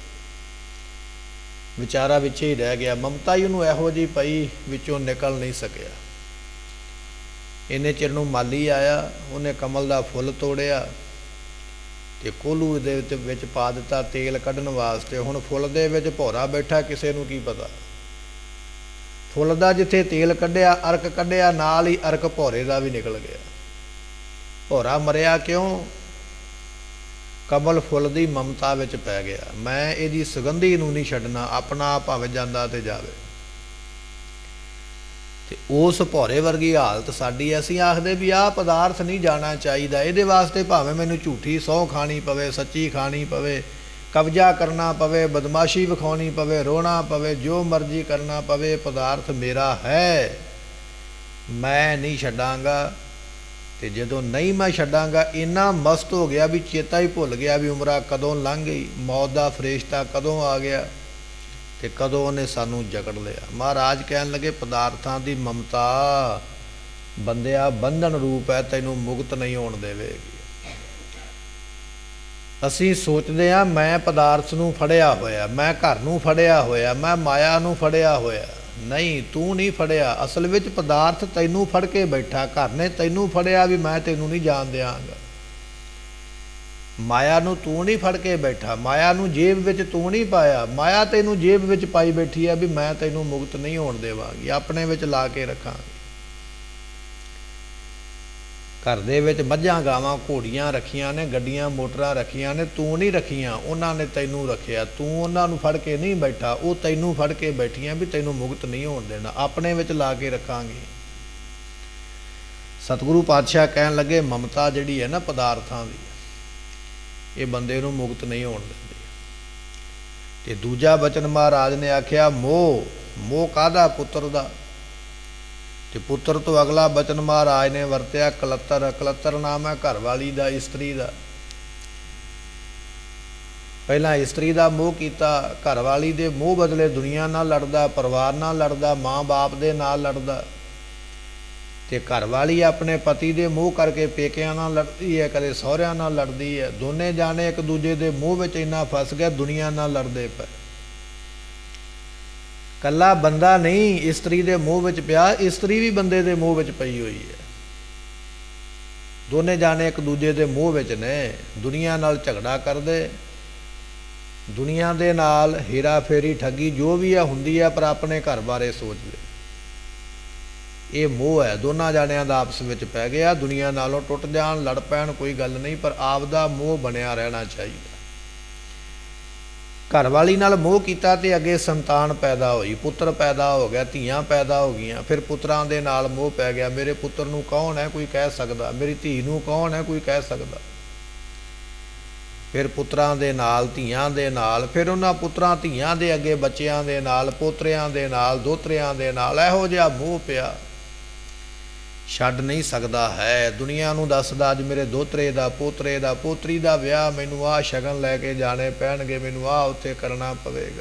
Speaker 1: ਵਿਚਾਰਾ ਵਿੱਚ ਹੀ ਰਹਿ ਗਿਆ। ਮਮਤਾ ਹੀ ਉਹਨੂੰ ਇਹੋ ਜਿਹੀ ਪਈ, ਵਿੱਚੋਂ ਨਿਕਲ ਨਹੀਂ ਸਕਿਆ। ਇੰਨੇ ਚਿਰ ਨੂੰ ਮਾਲੀ ਆਇਆ, ਉਹਨੇ ਕਮਲ ਦਾ ਫੁੱਲ ਤੋੜਿਆ ਤੇ ਕੋਲੂ ਦੇ ਵਿੱਚ ਪਾ ਦਿੱਤਾ ਤੇਲ ਕੱਢਣ ਵਾਸਤੇ। ਹੁਣ ਫੁੱਲ ਦੇ ਵਿੱਚ ਭੌਰਾ ਬੈਠਾ, ਕਿਸੇ ਨੂੰ ਕੀ ਪਤਾ। ਫੁੱਲ ਦਾ ਜਿੱਥੇ ਤੇਲ ਕੱਢਿਆ, ਅਰਕ ਕੱਢਿਆ, ਨਾਲ ਹੀ ਅਰਕ ਭੌਰੇ ਦਾ ਵੀ ਨਿਕਲ ਗਿਆ। ਭੌਰਾ ਮਰਿਆ ਕਿਉਂ? ਕਮਲ ਫੁੱਲ ਦੀ ਮਮਤਾ ਵਿੱਚ ਪੈ ਗਿਆ। ਮੈਂ ਇਹਦੀ ਸੁਗੰਧੀ ਨੂੰ ਨਹੀਂ ਛੱਡਣਾ, ਆਪਣਾ ਆਪ ਭਾਵੇਂ ਜਾਂਦਾ ਤੇ ਜਾਵੇ। ਤੇ ਉਸ ਭੌਰੇ ਵਰਗੀ ਹਾਲਤ ਸਾਡੀ। ਅਸੀਂ ਆਖਦੇ ਵੀ ਆਹ ਪਦਾਰਥ ਨਹੀਂ ਜਾਣਾ ਚਾਹੀਦਾ, ਇਹਦੇ ਵਾਸਤੇ ਭਾਵੇਂ ਮੈਨੂੰ ਝੂਠੀ ਸਹੁੰ ਖਾਣੀ ਪਵੇ, ਸੱਚੀ ਖਾਣੀ ਪਵੇ, ਕਬਜ਼ਾ ਕਰਨਾ ਪਵੇ, ਬਦਮਾਸ਼ੀ ਵਿਖਾਉਣੀ ਪਵੇ, ਰੋਣਾ ਪਵੇ, ਜੋ ਮਰਜ਼ੀ ਕਰਨਾ ਪਵੇ, ਪਦਾਰਥ ਮੇਰਾ ਹੈ, ਮੈਂ ਨਹੀਂ ਛੱਡਾਂਗਾ। ਤੇ ਜਦੋਂ ਨਹੀਂ ਮੈਂ ਛੱਡਾਂਗਾ, ਇੰਨਾ ਮਸਤ ਹੋ ਗਿਆ ਵੀ ਚੇਤਾ ਹੀ ਭੁੱਲ ਗਿਆ ਵੀ ਉਮਰਾਂ ਕਦੋਂ ਲੰਘ ਗਈ, ਮੌਤ ਦਾ ਫਰਿਸ਼ਤਾ ਕਦੋਂ ਆ ਗਿਆ ਤੇ ਕਦੋਂ ਉਹਨੇ ਸਾਨੂੰ ਜਕੜ ਲਿਆ। ਮਹਾਰਾਜ ਕਹਿਣ ਲੱਗੇ ਪਦਾਰਥਾਂ ਦੀ ਮਮਤਾ ਬੰਦਿਆ ਬੰਧਨ ਰੂਪ ਹੈ, ਤੈਨੂੰ ਮੁਕਤ ਨਹੀਂ ਹੋਣ ਦੇਵੇਗੀ। ਅਸੀਂ ਸੋਚਦੇ ਹਾਂ ਮੈਂ ਪਦਾਰਥ ਨੂੰ ਫੜਿਆ ਹੋਇਆ, ਮੈਂ ਘਰ ਨੂੰ ਫੜਿਆ ਹੋਇਆ, ਮੈਂ ਮਾਇਆ ਨੂੰ ਫੜਿਆ ਹੋਇਆ। ਨਹੀਂ, ਤੂੰ ਨਹੀਂ ਫੜਿਆ। ਅਸਲ ਵਿੱਚ ਪਦਾਰਥ ਤੈਨੂੰ ਫੜ ਕੇ ਬੈਠਾ, ਘਰ ਨੇ ਤੈਨੂੰ ਫੜਿਆ ਵੀ ਮੈਂ ਤੈਨੂੰ ਨਹੀਂ ਜਾਣ ਦਿਆਂਗਾ। ਮਾਇਆ ਨੂੰ ਤੂੰ ਨਹੀਂ ਫੜ ਕੇ ਬੈਠਾ, ਮਾਇਆ ਨੂੰ ਜੇਬ ਵਿੱਚ ਤੂੰ ਨਹੀਂ ਪਾਇਆ, ਮਾਇਆ ਤੈਨੂੰ ਜੇਬ ਵਿੱਚ ਪਾਈ ਬੈਠੀ ਹੈ ਵੀ ਮੈਂ ਤੈਨੂੰ ਮੁਕਤ ਨਹੀਂ ਹੋਣ ਦੇਵਾਂਗੀ, ਆਪਣੇ ਵਿੱਚ ਲਾ ਕੇ ਰੱਖਾਂਗੀ। ਘਰ ਦੇ ਵਿੱਚ ਮੱਝਾਂ ਗਾਵਾਂ ਘੋੜੀਆਂ ਰੱਖੀਆਂ ਨੇ, ਗੱਡੀਆਂ ਮੋਟਰਾਂ ਰੱਖੀਆਂ ਨੇ, ਤੂੰ ਨਹੀਂ ਰੱਖੀਆਂ, ਉਹਨਾਂ ਨੇ ਤੈਨੂੰ ਰੱਖਿਆ। ਤੂੰ ਉਹਨਾਂ ਨੂੰ ਫੜ ਕੇ ਨਹੀਂ ਬੈਠਾ, ਉਹ ਤੈਨੂੰ ਫੜ ਕੇ ਬੈਠੀਆਂ ਵੀ ਤੈਨੂੰ ਮੁਕਤ ਨਹੀਂ ਹੋਣ ਦੇਣਾ, ਆਪਣੇ ਵਿੱਚ ਲਾ ਕੇ ਰੱਖਾਂਗੇ। ਸਤਿਗੁਰੂ ਪਾਤਸ਼ਾਹ ਕਹਿਣ ਲੱਗੇ ਮਮਤਾ ਜਿਹੜੀ ਹੈ ਨਾ ਪਦਾਰਥਾਂ ਦੀ, ਇਹ ਬੰਦੇ ਨੂੰ ਮੁਕਤ ਨਹੀਂ ਹੋਣ ਦਿੰਦੀ। ਤੇ ਦੂਜਾ ਬਚਨ ਮਹਾਰਾਜ ਨੇ ਆਖਿਆ ਮੋਹ। ਮੋਹ ਕਾਹਦਾ? ਪੁੱਤਰ ਦਾ। ਤੇ ਪੁੱਤਰ ਤੋਂ ਅਗਲਾ ਬਚਨ ਮਹਾਰਾਜ ਨੇ ਵਰਤਿਆ ਕਲੱਤਰ। ਕਲੱਤਰ ਨਾਮ ਹੈ ਘਰ ਵਾਲੀ ਦਾ, ਇਸਤਰੀ ਦਾ। ਪਹਿਲਾਂ ਇਸਤਰੀ ਦਾ ਮੋਹ ਕੀਤਾ, ਘਰ ਵਾਲੀ ਦੇ ਮੋਹ ਬਦਲੇ ਦੁਨੀਆ ਨਾਲ ਲੜਦਾ, ਪਰਿਵਾਰ ਨਾਲ ਲੜਦਾ, ਮਾਂ ਬਾਪ ਦੇ ਨਾਲ ਲੜਦਾ। ਤੇ ਘਰ ਵਾਲੀ ਆਪਣੇ ਪਤੀ ਦੇ ਮੋਹ ਕਰਕੇ ਪੇਕਿਆਂ ਨਾਲ ਲੜਦੀ ਹੈ, ਕਦੇ ਸਹੁਰਿਆਂ ਨਾਲ ਲੜਦੀ ਹੈ। ਦੋਨੇ ਜਾਣੇ ਇੱਕ ਦੂਜੇ ਦੇ ਮੋਹ ਵਿੱਚ ਇੰਨਾ ਫਸ ਗਿਆ, ਦੁਨੀਆ ਨਾਲ ਲੜਦੇ ਪਏ। ਕੱਲਾ ਬੰਦਾ ਨਹੀਂ ਇਸਤਰੀ ਦੇ ਮੋਹ ਵਿੱਚ ਪਿਆ, ਇਸਤਰੀ ਵੀ ਬੰਦੇ ਦੇ ਮੋਹ ਵਿੱਚ ਪਈ ਹੋਈ ਹੈ। ਦੋਨੇ ਜਾਣੇ ਇੱਕ ਦੂਜੇ ਦੇ ਮੋਹ ਵਿੱਚ ਨੇ, ਦੁਨੀਆ ਨਾਲ ਝਗੜਾ ਕਰਦੇ, ਦੁਨੀਆ ਦੇ ਨਾਲ ਹੇਰਾ ਫੇਰੀ ਠੱਗੀ ਜੋ ਵੀ ਆ ਹੁੰਦੀ ਹੈ, ਪਰ ਆਪਣੇ ਘਰ ਬਾਰੇ ਸੋਚਦੇ। ਇਹ ਮੋਹ ਹੈ, ਦੋਨਾਂ ਜਾਣਿਆਂ ਦਾ ਆਪਸ ਵਿੱਚ ਪੈ ਗਿਆ। ਦੁਨੀਆ ਨਾਲੋਂ ਟੁੱਟ ਜਾਣ, ਲੜ ਪੈਣ, ਕੋਈ ਗੱਲ ਨਹੀਂ, ਪਰ ਆਪ ਦਾ ਮੋਹ ਬਣਿਆ ਰਹਿਣਾ ਚਾਹੀਦਾ। ਘਰ ਵਾਲੀ ਨਾਲ ਮੋਹ ਕੀਤਾ ਤੇ ਅੱਗੇ ਸੰਤਾਨ ਪੈਦਾ ਹੋਈ, ਪੁੱਤਰ ਪੈਦਾ ਹੋ ਗਿਆ, ਧੀਆਂ ਪੈਦਾ ਹੋ ਗਈਆਂ। ਫਿਰ ਪੁੱਤਰਾਂ ਦੇ ਨਾਲ ਮੋਹ ਪੈ ਗਿਆ। ਮੇਰੇ ਪੁੱਤਰ ਨੂੰ ਕੌਣ ਹੈ ਕੋਈ ਕਹਿ ਸਕਦਾ, ਮੇਰੀ ਧੀ ਨੂੰ ਕੌਣ ਹੈ ਕੋਈ ਕਹਿ ਸਕਦਾ। ਫਿਰ ਪੁੱਤਰਾਂ ਦੇ ਨਾਲ, ਧੀਆਂ ਦੇ ਨਾਲ, ਫਿਰ ਉਹਨਾਂ ਪੁੱਤਰਾਂ ਧੀਆਂ ਦੇ ਅੱਗੇ ਬੱਚਿਆਂ ਦੇ ਨਾਲ, ਪੋਤਰਿਆਂ ਦੇ ਨਾਲ, ਦੋਤਰਿਆਂ ਦੇ ਨਾਲ, ਇਹੋ ਜਿਹਾ ਮੋਹ ਪਿਆ ਛੱਡ ਨਹੀਂ ਸਕਦਾ ਹੈ। ਦੁਨੀਆ ਨੂੰ ਦੱਸਦਾ ਅੱਜ ਮੇਰੇ ਦੋਤਰੇ ਦਾ, ਪੋਤਰੇ ਦਾ, ਪੋਤਰੀ ਦਾ ਵਿਆਹ, ਮੈਨੂੰ ਆਹ ਸ਼ਗਨ ਲੈ ਕੇ ਜਾਣੇ ਪੈਣਗੇ, ਮੈਨੂੰ ਆਹ ਉੱਥੇ ਕਰਨਾ ਪਵੇਗਾ।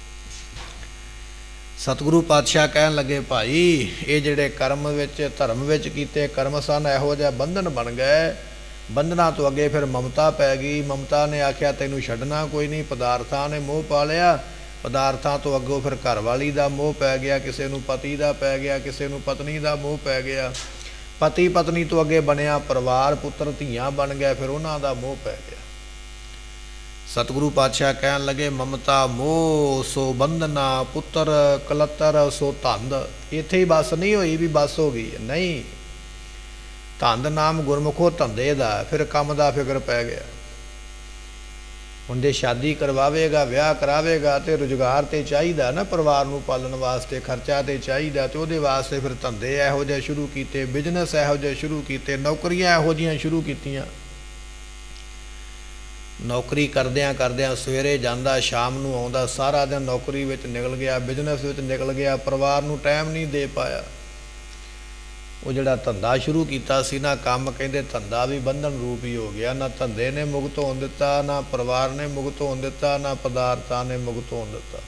Speaker 1: ਸਤਿਗੁਰੂ ਪਾਤਸ਼ਾਹ ਕਹਿਣ ਲੱਗੇ ਭਾਈ ਇਹ ਜਿਹੜੇ ਕਰਮ ਵਿੱਚ, ਧਰਮ ਵਿੱਚ ਕੀਤੇ ਕਰਮ ਸਨ, ਇਹੋ ਜਿਹਾ ਬੰਧਨ ਬਣ ਗਏ। ਬੰਧਨਾਂ ਤੋਂ ਅੱਗੇ ਫਿਰ ਮਮਤਾ ਪੈ ਗਈ। ਮਮਤਾ ਨੇ ਆਖਿਆ ਤੈਨੂੰ ਛੱਡਣਾ ਕੋਈ ਨਹੀਂ। ਪਦਾਰਥਾਂ ਨੇ ਮੋਹ ਪਾ ਲਿਆ। ਪਦਾਰਥਾਂ ਤੋਂ ਅੱਗੋਂ ਫਿਰ ਘਰ ਵਾਲੀ ਦਾ ਮੋਹ ਪੈ ਗਿਆ, ਕਿਸੇ ਨੂੰ ਪਤੀ ਦਾ ਪੈ ਗਿਆ, ਕਿਸੇ ਨੂੰ ਪਤਨੀ ਦਾ ਮੋਹ ਪੈ ਗਿਆ। ਪਤੀ ਪਤਨੀ ਤੋਂ ਅੱਗੇ ਬਣਿਆ ਪਰਿਵਾਰ, ਪੁੱਤਰ ਧੀਆਂ ਬਣ ਗਏ, ਫਿਰ ਉਹਨਾਂ ਦਾ ਮੋਹ ਪੈ ਗਿਆ। ਸਤਿਗੁਰੂ ਪਾਤਸ਼ਾਹ ਕਹਿਣ ਲੱਗੇ ਮਮਤਾ ਮੋਹ ਸੋ ਬੰਧਨਾ, ਪੁੱਤਰ ਕਲੱਤਰ ਸੋ ਧੰਦ। ਇੱਥੇ ਹੀ ਬਸ ਨਹੀਂ ਹੋਈ ਵੀ ਬਸ ਹੋ ਗਈ, ਨਹੀਂ। ਧੰਦ ਨਾਮ ਗੁਰਮੁਖੋ ਧੰਦੇ ਦਾ, ਫਿਰ ਕੰਮ ਦਾ ਫਿਕਰ ਪੈ ਗਿਆ। ਹੁਣ ਜੇ ਸ਼ਾਦੀ ਕਰਵਾਵੇਗਾ, ਵਿਆਹ ਕਰਾਵੇਗਾ ਤੇ ਰੁਜ਼ਗਾਰ ਤੇ ਚਾਹੀਦਾ ਨਾ, ਪਰਿਵਾਰ ਨੂੰ ਪਾਲਣ ਵਾਸਤੇ ਖਰਚਾ ਤੇ ਚਾਹੀਦਾ, ਤੇ ਉਹਦੇ ਵਾਸਤੇ ਫਿਰ ਧੰਦੇ ਇਹੋ ਜਿਹੇ ਸ਼ੁਰੂ ਕੀਤੇ, ਬਿਜ਼ਨਸ ਇਹੋ ਜਿਹੇ ਸ਼ੁਰੂ ਕੀਤੇ, ਨੌਕਰੀਆਂ ਇਹੋ ਜਿਹੀਆਂ ਸ਼ੁਰੂ ਕੀਤੀਆਂ। ਨੌਕਰੀ ਕਰਦਿਆਂ ਕਰਦਿਆਂ ਸਵੇਰੇ ਜਾਂਦਾ, ਸ਼ਾਮ ਨੂੰ ਆਉਂਦਾ, ਸਾਰਾ ਦਿਨ ਨੌਕਰੀ ਵਿੱਚ ਨਿਕਲ ਗਿਆ, ਬਿਜ਼ਨਸ ਵਿੱਚ ਨਿਕਲ ਗਿਆ, ਪਰਿਵਾਰ ਨੂੰ ਟਾਈਮ ਨਹੀਂ ਦੇ ਪਾਇਆ। ਉਹ ਜਿਹੜਾ ਧੰਦਾ ਸ਼ੁਰੂ ਕੀਤਾ ਸੀ ਨਾ, ਕੰਮ, ਕਹਿੰਦੇ ਧੰਦਾ ਵੀ ਬੰਧਨ ਰੂਪ ਹੀ ਹੋ ਗਿਆ। ਨਾ ਧੰਦੇ ਨੇ ਮੁਕਤ ਹੋਣ ਦਿੱਤਾ, ਨਾ ਪਰਿਵਾਰ ਨੇ ਮੁਕਤ ਹੋਣ ਦਿੱਤਾ, ਨਾ ਪਦਾਰਥਾਂ ਨੇ ਮੁਕਤ ਹੋਣ ਦਿੱਤਾ।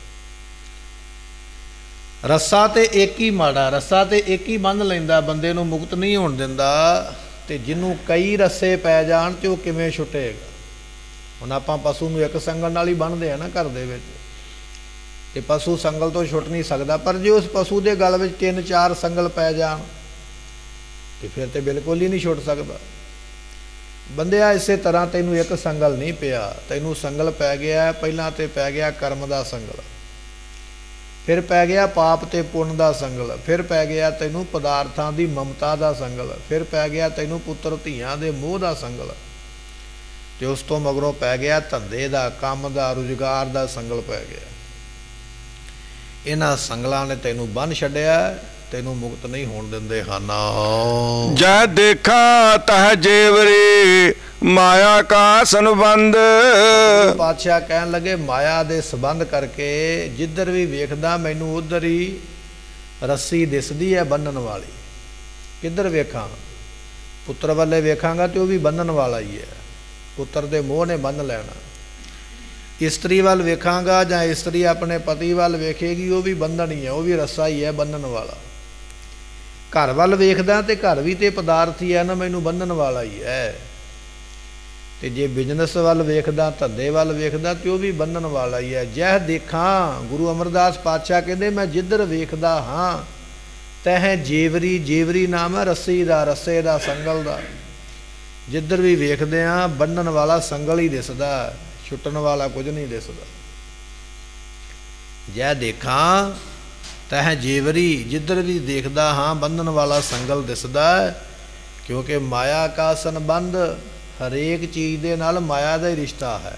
Speaker 1: ਰੱਸਾ ਤੇ ਇੱਕ ਹੀ ਮਾੜਾ, ਰੱਸਾ ਤੇ ਇੱਕ ਹੀ ਬੰਨ੍ਹ ਲੈਂਦਾ, ਬੰਦੇ ਨੂੰ ਮੁਕਤ ਨਹੀਂ ਹੋਣ ਦਿੰਦਾ। ਤੇ ਜਿਹਨੂੰ ਕਈ ਰੱਸੇ ਪੈ ਜਾਣ ਤੇ ਉਹ ਕਿਵੇਂ ਛੁੱਟੇਗਾ? ਹੁਣ ਆਪਾਂ ਪਸ਼ੂ ਨੂੰ ਇੱਕ ਸੰਗਲ ਨਾਲ ਹੀ ਬੰਨ੍ਹਦੇ ਆ ਨਾ ਘਰ ਦੇ ਵਿੱਚ, ਤੇ ਪਸ਼ੂ ਸੰਗਲ ਤੋਂ ਛੁੱਟ ਨਹੀਂ ਸਕਦਾ। ਪਰ ਜੇ ਉਸ ਪਸ਼ੂ ਦੇ ਗਲ ਵਿੱਚ ਤਿੰਨ ਚਾਰ ਸੰਗਲ ਪੈ ਜਾਣ ਤੇ ਫਿਰ ਤੇ ਬਿਲਕੁਲ ਹੀ ਨਹੀਂ ਛੁੱਟ ਸਕਦਾ। ਬੰਦਿਆ ਇਸੇ ਤਰ੍ਹਾਂ ਤੈਨੂੰ ਇੱਕ ਸੰਗਲ ਨਹੀਂ ਪਿਆ, ਤੈਨੂੰ ਸੰਗਲ ਪੈ ਗਿਆ। ਪਹਿਲਾਂ ਤੇ ਪੈ ਗਿਆ ਕਰਮ ਦਾ ਸੰਗਲ, ਫਿਰ ਪੈ ਗਿਆ ਪਾਪ ਤੇ ਪੁੰਨ ਦਾ ਸੰਗਲ, ਫਿਰ ਪੈ ਗਿਆ ਤੈਨੂੰ ਪਦਾਰਥਾਂ ਦੀ ਮਮਤਾ ਦਾ ਸੰਗਲ, ਫਿਰ ਪੈ ਗਿਆ ਤੈਨੂੰ ਪੁੱਤਰ ਧੀਆਂ ਦੇ ਮੋਹ ਦਾ ਸੰਗਲ, ਤੇ ਉਸ ਤੋਂ ਮਗਰੋਂ ਪੈ ਗਿਆ ਧੰਦੇ ਦਾ, ਕੰਮ ਦਾ, ਰੁਜ਼ਗਾਰ ਦਾ ਸੰਗਲ ਪੈ ਗਿਆ। ਇਹਨਾਂ ਸੰਗਲਾਂ ਨੇ ਤੈਨੂੰ ਬੰਨ੍ਹ ਛੱਡਿਆ, ਤੈਨੂੰ ਮੁਕਤ ਨਹੀਂ ਹੋਣ ਦਿੰਦੇ ਹਨ।
Speaker 2: ਜੈ ਦੇਖਾ ਤਹ ਜੇਵਰੀ ਮਾਇਆ ਕਾ ਸੰਬੰਧ।
Speaker 1: ਪਾਤਸ਼ਾਹ ਕਹਿਣ ਲੱਗੇ ਮਾਇਆ ਦੇ ਸੰਬੰਧ ਕਰਕੇ ਜਿੱਧਰ ਵੀ ਵੇਖਦਾ ਮੈਨੂੰ ਉਧਰ ਹੀ ਰੱਸੀ ਦਿਸਦੀ ਹੈ ਬੰਨਣ ਵਾਲੀ। ਕਿੱਧਰ ਵੇਖਾਂ? ਪੁੱਤਰ ਵੱਲੇ ਵੇਖਾਂਗਾ ਤੇ ਉਹ ਵੀ ਬੰਨਣ ਵਾਲਾ ਹੀ ਹੈ, ਪੁੱਤਰ ਦੇ ਮੋਹ ਨੇ ਬੰਨ ਲੈਣਾ। ਇਸਤਰੀ ਵੱਲ ਵੇਖਾਂਗਾ ਜਾਂ ਇਸਤਰੀ ਆਪਣੇ ਪਤੀ ਵੱਲ ਵੇਖੇਗੀ, ਉਹ ਵੀ ਬੰਧਨ ਹੀ ਹੈ, ਉਹ ਵੀ ਰੱਸਾ ਹੀ ਹੈ ਬੰਨਣ ਵਾਲਾ। ਘਰ ਵੱਲ ਵੇਖਦਾ ਤੇ ਘਰ ਵੀ ਤੇ ਪਦਾਰਥ ਹੀ ਹੈ ਨਾ, ਮੈਨੂੰ ਬੰਨਣ ਵਾਲਾ ਹੀ ਹੈ। ਤੇ ਜੇ ਬਿਜ਼ਨਸ ਵੱਲ ਵੇਖਦਾ, ਧੰਦੇ ਵੱਲ ਵੇਖਦਾ ਤੇ ਉਹ ਵੀ ਬੰਨਣ ਵਾਲਾ ਹੀ ਹੈ। ਜਹ ਦੇਖਾਂ, ਗੁਰੂ ਅਮਰਦਾਸ ਪਾਤਸ਼ਾਹ ਕਹਿੰਦੇ ਮੈਂ ਜਿੱਧਰ ਵੇਖਦਾ ਹਾਂ ਤਹਿ ਜੇਵਰੀ, ਜੇਵਰੀ ਨਾਮ ਹੈ ਰੱਸੀ ਦਾ, ਰੱਸੇ ਦਾ, ਸੰਗਲ ਦਾ। ਜਿੱਧਰ ਵੀ ਵੇਖਦੇ ਹਾਂ ਬੰਨਣ ਵਾਲਾ ਸੰਗਲ ਹੀ ਦਿਸਦਾ, ਛੁੱਟਣ ਵਾਲਾ ਕੁਝ ਨਹੀਂ ਦਿਸਦਾ। ਜੈ ਦੇਖਾਂ ਤਹਿ ਜੇਵਰੀ, ਜਿੱਧਰ ਵੀ ਦੇਖਦਾ ਹਾਂ ਬੰਨਣ ਵਾਲਾ ਸੰਗਲ ਦਿਸਦਾ। ਕਿਉਂਕਿ ਮਾਇਆ ਕਾ ਸੰਬੰਧ, ਹਰੇਕ ਚੀਜ਼ ਦੇ ਨਾਲ ਮਾਇਆ ਦਾ ਹੀ ਰਿਸ਼ਤਾ ਹੈ।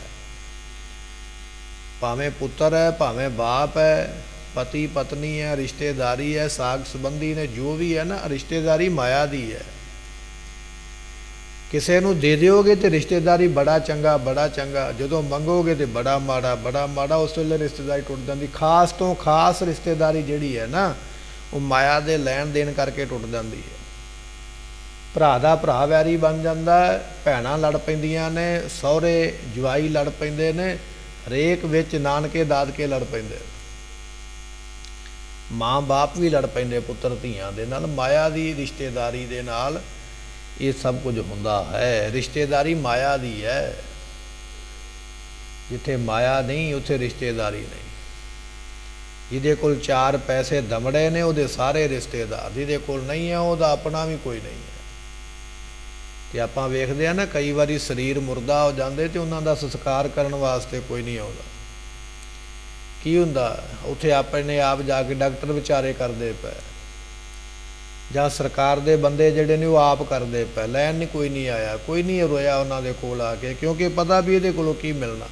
Speaker 1: ਭਾਵੇਂ ਪੁੱਤਰ ਹੈ, ਭਾਵੇਂ ਬਾਪ ਹੈ, ਪਤੀ ਪਤਨੀ ਹੈ, ਰਿਸ਼ਤੇਦਾਰੀ ਹੈ, ਸਾਗ ਸੰਬੰਧੀ ਨੇ, ਜੋ ਵੀ ਹੈ ਨਾ, ਰਿਸ਼ਤੇਦਾਰੀ ਮਾਇਆ ਦੀ ਹੈ। ਕਿਸੇ ਨੂੰ ਦੇ ਦਿਓਗੇ ਤੇ ਰਿਸ਼ਤੇਦਾਰੀ ਬੜਾ ਚੰਗਾ ਬੜਾ ਚੰਗਾ, ਜਦੋਂ ਮੰਗੋਗੇ ਤੇ ਬੜਾ ਮਾੜਾ ਬੜਾ ਮਾੜਾ, ਉਸ ਵੇਲੇ ਰਿਸ਼ਤੇਦਾਰੀ ਟੁੱਟ ਜਾਂਦੀ। ਖਾਸ ਤੋਂ ਖਾਸ ਰਿਸ਼ਤੇਦਾਰੀ ਜਿਹੜੀ ਹੈ ਨਾ, ਉਹ ਮਾਇਆ ਦੇ ਲੈਣ ਦੇਣ ਕਰਕੇ ਟੁੱਟ ਜਾਂਦੀ ਹੈ। ਭਰਾ ਦਾ ਭਰਾ ਵੈਰੀ ਬਣ ਜਾਂਦਾ, ਭੈਣਾਂ ਲੜ ਪੈਂਦੀਆਂ ਨੇ, ਸਹੁਰੇ ਜਵਾਈ ਲੜ ਪੈਂਦੇ ਨੇ, ਹਰੇਕ ਵਿੱਚ ਨਾਨਕੇ ਦਾਦਕੇ ਲੜ ਪੈਂਦੇ, ਮਾਂ ਬਾਪ ਵੀ ਲੜ ਪੈਂਦੇ ਪੁੱਤਰ ਧੀਆਂ ਦੇ ਨਾਲ। ਮਾਇਆ ਦੀ ਰਿਸ਼ਤੇਦਾਰੀ ਦੇ ਨਾਲ ਇਹ ਸਭ ਕੁਝ ਹੁੰਦਾ ਹੈ। ਰਿਸ਼ਤੇਦਾਰੀ ਮਾਇਆ ਦੀ ਹੈ। ਜਿੱਥੇ ਮਾਇਆ ਨਹੀਂ ਉੱਥੇ ਰਿਸ਼ਤੇਦਾਰੀ ਨਹੀਂ। ਜਿਹਦੇ ਕੋਲ ਚਾਰ ਪੈਸੇ ਦਮੜੇ ਨੇ ਉਹਦੇ ਸਾਰੇ ਰਿਸ਼ਤੇਦਾਰ, ਜਿਹਦੇ ਕੋਲ ਨਹੀਂ ਹੈ ਉਹਦਾ ਆਪਣਾ ਵੀ ਕੋਈ ਨਹੀਂ ਹੈ। ਤੇ ਆਪਾਂ ਵੇਖਦੇ ਆ ਨਾ, ਕਈ ਵਾਰੀ ਸਰੀਰ ਮੁਰਦਾ ਹੋ ਜਾਂਦੇ ਤੇ ਉਹਨਾਂ ਦਾ ਸੰਸਕਾਰ ਕਰਨ ਵਾਸਤੇ ਕੋਈ ਨਹੀਂ ਆਉਂਦਾ। ਕੀ ਹੁੰਦਾ ਉੱਥੇ ਆਪਣੇ ਆਪ ਜਾ ਕੇ ਡਾਕਟਰ ਵਿਚਾਰੇ ਕਰਦੇ ਪਏ, ਜਾਂ ਸਰਕਾਰ ਦੇ ਬੰਦੇ ਜਿਹੜੇ ਨੇ ਉਹ ਆਪ ਕਰਦੇ ਪਏ, ਲੈਣ ਨਹੀਂ ਕੋਈ ਨਹੀਂ ਆਇਆ, ਕੋਈ ਨਹੀਂ ਰੋਇਆ ਉਹਨਾਂ ਦੇ ਕੋਲ ਆ ਕੇ, ਕਿਉਂਕਿ ਪਤਾ ਵੀ ਇਹਦੇ ਕੋਲੋਂ ਕੀ ਮਿਲਣਾ।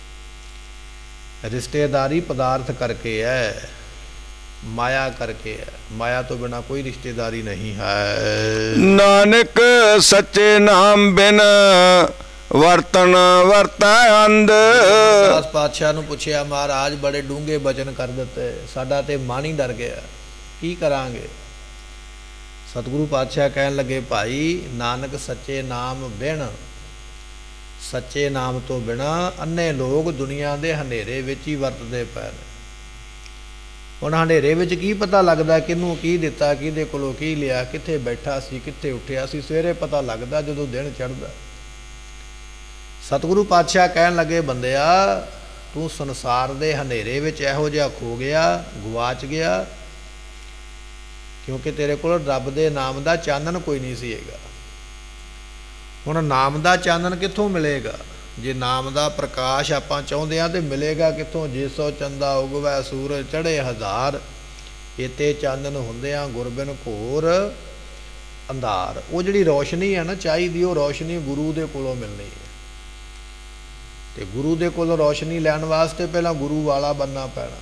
Speaker 1: ਰਿਸ਼ਤੇਦਾਰੀ ਪਦਾਰਥ ਕਰਕੇ ਹੈ, ਮਾਇਆ ਕਰਕੇ ਹੈ। ਮਾਇਆ ਤੋਂ ਬਿਨਾ ਕੋਈ ਰਿਸ਼ਤੇਦਾਰੀ ਨਹੀਂ ਹੈ।
Speaker 2: ਨਾਨਕ ਸੱਚੇ ਨਾਮ ਬਿਨ ਵਰਤਨ ਵਰਤੈ ਅੰਧ।
Speaker 1: ਦਾਸ ਪਾਤਸ਼ਾਹ ਨੂੰ ਪੁੱਛਿਆ, ਮਹਾਰਾਜ ਬੜੇ ਡੂੰਘੇ ਬਚਨ ਕਰ ਦਿੱਤੇ, ਸਾਡਾ ਤੇ ਮਨ ਹੀ ਡਰ ਗਿਆ, ਕੀ ਕਰਾਂਗੇ? ਸਤਿਗੁਰੂ ਪਾਤਸ਼ਾਹ ਕਹਿਣ ਲੱਗੇ, ਭਾਈ ਨਾਨਕ ਸੱਚੇ ਨਾਮ ਬਿਨ, ਸੱਚੇ ਨਾਮ ਤੋਂ ਬਿਨਾ ਅੰਨੇ ਲੋਕ ਦੁਨੀਆ ਦੇ ਹਨੇਰੇ ਵਿੱਚ ਹੀ ਵਰਤਦੇ ਪਏ ਨੇ। ਹੁਣ ਹਨੇਰੇ ਵਿੱਚ ਕੀ ਪਤਾ ਲੱਗਦਾ ਕਿਹਨੂੰ ਕੀ ਦਿੱਤਾ, ਕਿਹਦੇ ਕੋਲੋਂ ਕੀ ਲਿਆ, ਕਿੱਥੇ ਬੈਠਾ ਸੀ, ਕਿੱਥੇ ਉੱਠਿਆ ਸੀ? ਸਵੇਰੇ ਪਤਾ ਲੱਗਦਾ ਜਦੋਂ ਦਿਨ ਚੜ੍ਹਦਾ। ਸਤਿਗੁਰੂ ਪਾਤਸ਼ਾਹ ਕਹਿਣ ਲੱਗੇ, ਬੰਦਿਆ ਤੂੰ ਸੰਸਾਰ ਦੇ ਹਨੇਰੇ ਵਿੱਚ ਇਹੋ ਜਿਹਾ ਖੋ ਗਿਆ, ਗਵਾਚ ਗਿਆ, ਕਿਉਂਕਿ ਤੇਰੇ ਕੋਲ ਰੱਬ ਦੇ ਨਾਮ ਦਾ ਚਾਨਣ ਕੋਈ ਨਹੀਂ ਸੀ ਹੈਗਾ। ਹੁਣ ਨਾਮ ਦਾ ਚਾਨਣ ਕਿੱਥੋਂ ਮਿਲੇਗਾ? ਜੇ ਨਾਮ ਦਾ ਪ੍ਰਕਾਸ਼ ਆਪਾਂ ਚਾਹੁੰਦੇ ਹਾਂ ਤੇ ਮਿਲੇਗਾ ਕਿੱਥੋਂ? ਜੇ ਸੋ ਚੰਦਾ ਉਗਵੈ ਸੂਰਜ ਚੜ੍ਹੇ ਹਜ਼ਾਰ, ਇਤੇ ਚਾਨਣ ਹੁੰਦਿਆਂ ਗੁਰਬਿਨ ਘੋਰ ਅੰਧਾਰ। ਉਹ ਜਿਹੜੀ ਰੌਸ਼ਨੀ ਹੈ ਨਾ ਚਾਹੀਦੀ, ਉਹ ਰੌਸ਼ਨੀ ਗੁਰੂ ਦੇ ਕੋਲੋਂ ਮਿਲਣੀ ਹੈ। ਤੇ ਗੁਰੂ ਦੇ ਕੋਲੋਂ ਰੌਸ਼ਨੀ ਲੈਣ ਵਾਸਤੇ ਪਹਿਲਾਂ ਗੁਰੂ ਵਾਲਾ ਬਣਨਾ ਪੈਣਾ।